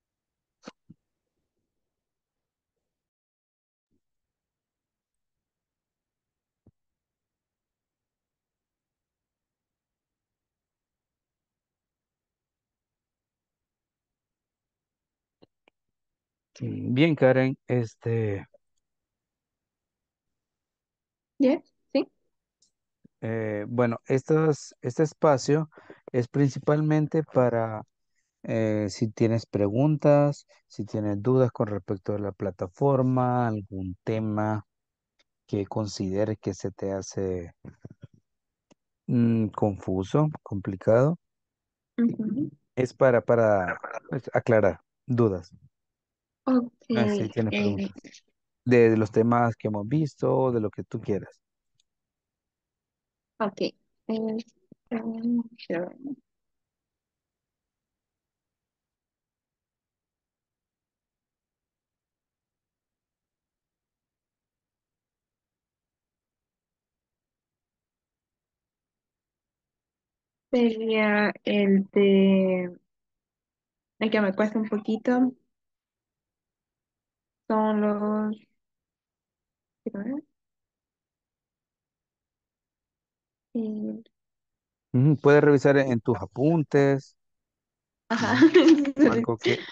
Mm, Bien, Karen. Este, Yes, sí. eh, bueno, estos, este espacio es principalmente para eh, si tienes preguntas, si tienes dudas con respecto a la plataforma, algún tema que consideres que se te hace mm, confuso, complicado, Ujú. es para, para pues, aclarar dudas. Ok. Ah, si tienes eh, preguntas de, de los temas que hemos visto, de lo que tú quieras. ok. Eh, um, sure. Sería el de, el que me cuesta un poquito, son los, quiero ver, eh, Ujú, puedes revisar en, en tus apuntes, ajá. ujú, algo que,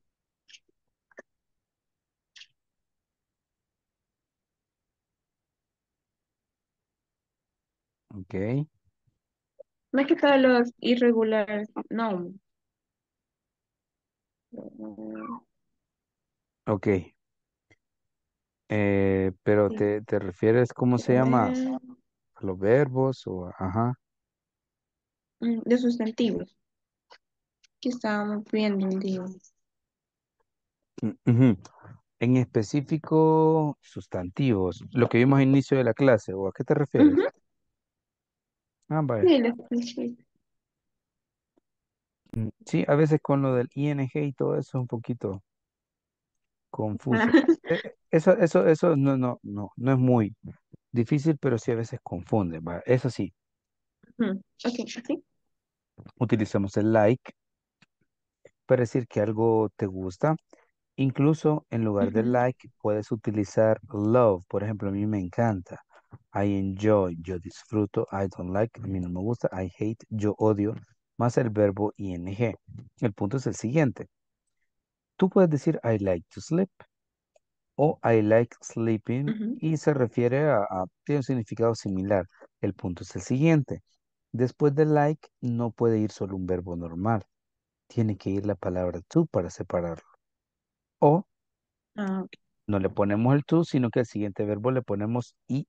ok, Más que todos los irregulares, no. Mm, ok. Eh, pero sí, te, te refieres, ¿cómo se quiero llama? ver, ¿A los verbos o, ajá? mm, de sustantivos, que estábamos viendo un día. Mm, ujú. En específico, sustantivos, lo que vimos al inicio de la clase, ¿o a qué te refieres? Ujú, Ah, vaya. sí, los principios. Mm, sí, a veces con lo del I N G y todo eso es un poquito Ah, confuso. Eh, eh, Eso, eso, eso no, no, no, no es muy difícil, pero sí a veces confunde, ¿va? Eso sí, ujú, ok, así. utilizamos el like para decir que algo te gusta. Incluso en lugar de Ujú, like puedes utilizar love. Por ejemplo, a mí me encanta. I enjoy, yo disfruto. I don't like, a mí no me gusta. I hate, yo odio. Más el verbo ing. El punto es el siguiente. Tú puedes decir I like to sleep o I like sleeping Ujú. y se refiere a, a- tiene un significado similar. El punto es el siguiente. Después de like no puede ir solo un verbo normal. Tiene que ir la palabra to para separarlo. O Ah, ok. no le ponemos el to, sino que al siguiente verbo le ponemos ing.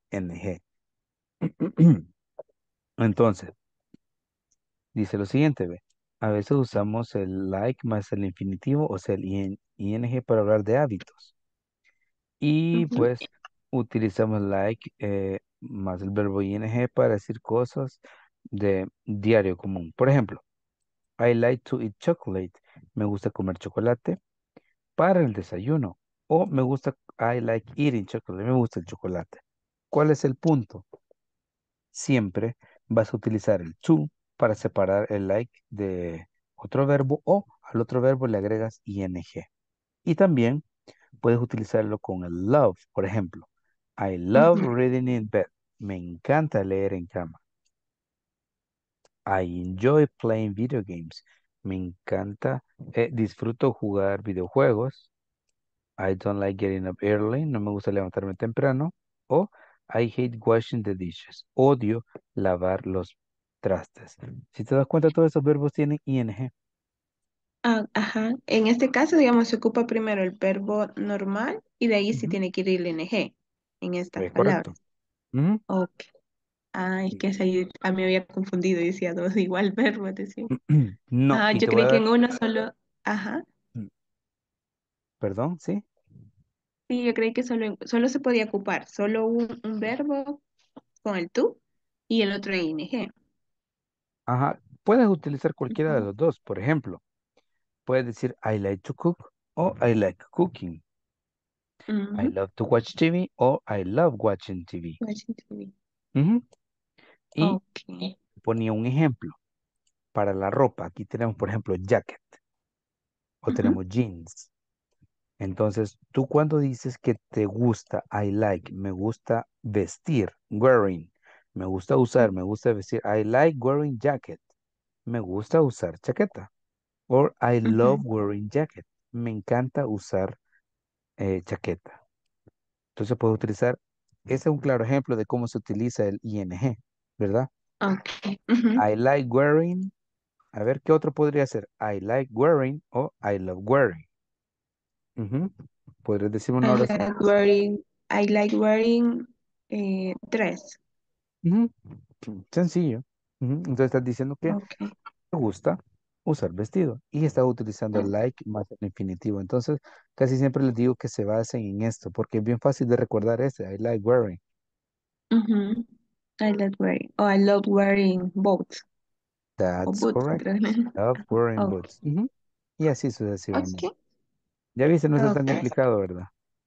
Entonces, dice lo siguiente, ve. A veces usamos el like más el infinitivo, o sea, el ing ing para hablar de hábitos. Y Ujú. pues utilizamos like eh, más el verbo ing para decir cosas de diario común. Por ejemplo, I like to eat chocolate. Me gusta comer chocolate para el desayuno. O me gusta, I like eating chocolate. Me gusta el chocolate. ¿Cuál es el punto? Siempre vas a utilizar el to para separar el like de otro verbo o al otro verbo le agregas ing. Y también puedes utilizarlo con el love, por ejemplo. I love Ujú. reading in bed. Me encanta leer en cama. I enjoy playing video games. Me encanta, eh, disfruto jugar videojuegos. I don't like getting up early. No me gusta levantarme temprano. O I hate washing the dishes. Odio lavar los trastes. Si te das cuenta, todos esos verbos tienen ing. Ah, ajá. En este caso, digamos, se ocupa primero el verbo normal y de ahí se Ujú. tiene que ir el ing en estas Es correcto. palabras. Ujú. Ok. Ah, es que esa yo- a mí me había confundido y decía dos igual verbos, decía. No, Ah, y yo te voy a creí que en dar, uno solo, ajá. mm, perdón, ¿sí? Sí, yo creí que solo, en- solo se podía ocupar solo un, un verbo con el tú y el otro ing. Ajá, puedes utilizar cualquiera de Ujú. los dos. Por ejemplo, puedes decir I like to cook o I like cooking. I Ujú. love to watch T V o I love watching T V. Watching T V. Ujú. Y Ok. ponía un ejemplo para la ropa. Aquí tenemos, por ejemplo, jacket o Ujú. tenemos jeans. Entonces, tú cuando dices que te gusta, I like, me gusta vestir, wearing, me gusta usar, me gusta vestir, I like wearing jacket, me gusta usar chaqueta. Or I love Ujú. wearing jacket, me encanta usar eh, chaqueta. Entonces puedes utilizar, ese es un claro ejemplo de cómo se utiliza el ing, ¿verdad? Ok. Ujú. I like wearing, a ver, ¿qué otro podría ser? I like wearing o I love wearing. Ujú. ¿Podrías decir una I oración? like wearing, I like wearing eh, dress. Ujú. Sencillo. Ujú. Entonces estás diciendo que Ok. te gusta usar vestido y estás utilizando el like más el infinitivo. Entonces, casi siempre les digo que se basen en esto porque es bien fácil de recordar ese, I like wearing. Ujú. I like wearing, oh, I love wearing boots o That's boots, correct. creo. Love wearing Ok. boots. Ujú. Y así sucesivamente. Ok. Ya viste, no está tan Ok. complicado, ¿verdad?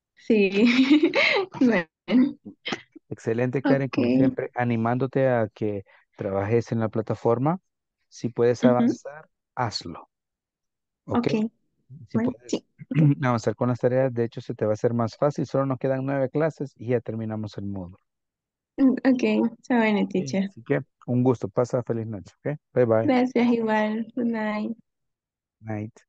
Sí. Bueno. Excelente, Karen, como Ok. siempre, animándote a que trabajes en la plataforma. Si puedes Ujú. avanzar, hazlo. ¿Ok? Ok. Si Bueno, puedes sí. avanzar con las tareas, de hecho, se te va a hacer más fácil. Solo nos quedan nueve clases y ya terminamos el módulo. Mm, ok. Está bueno, Ok, teacher. así que un gusto. Pasa feliz noche. ¿Ok? Bye bye. Gracias igual. Good night. Night.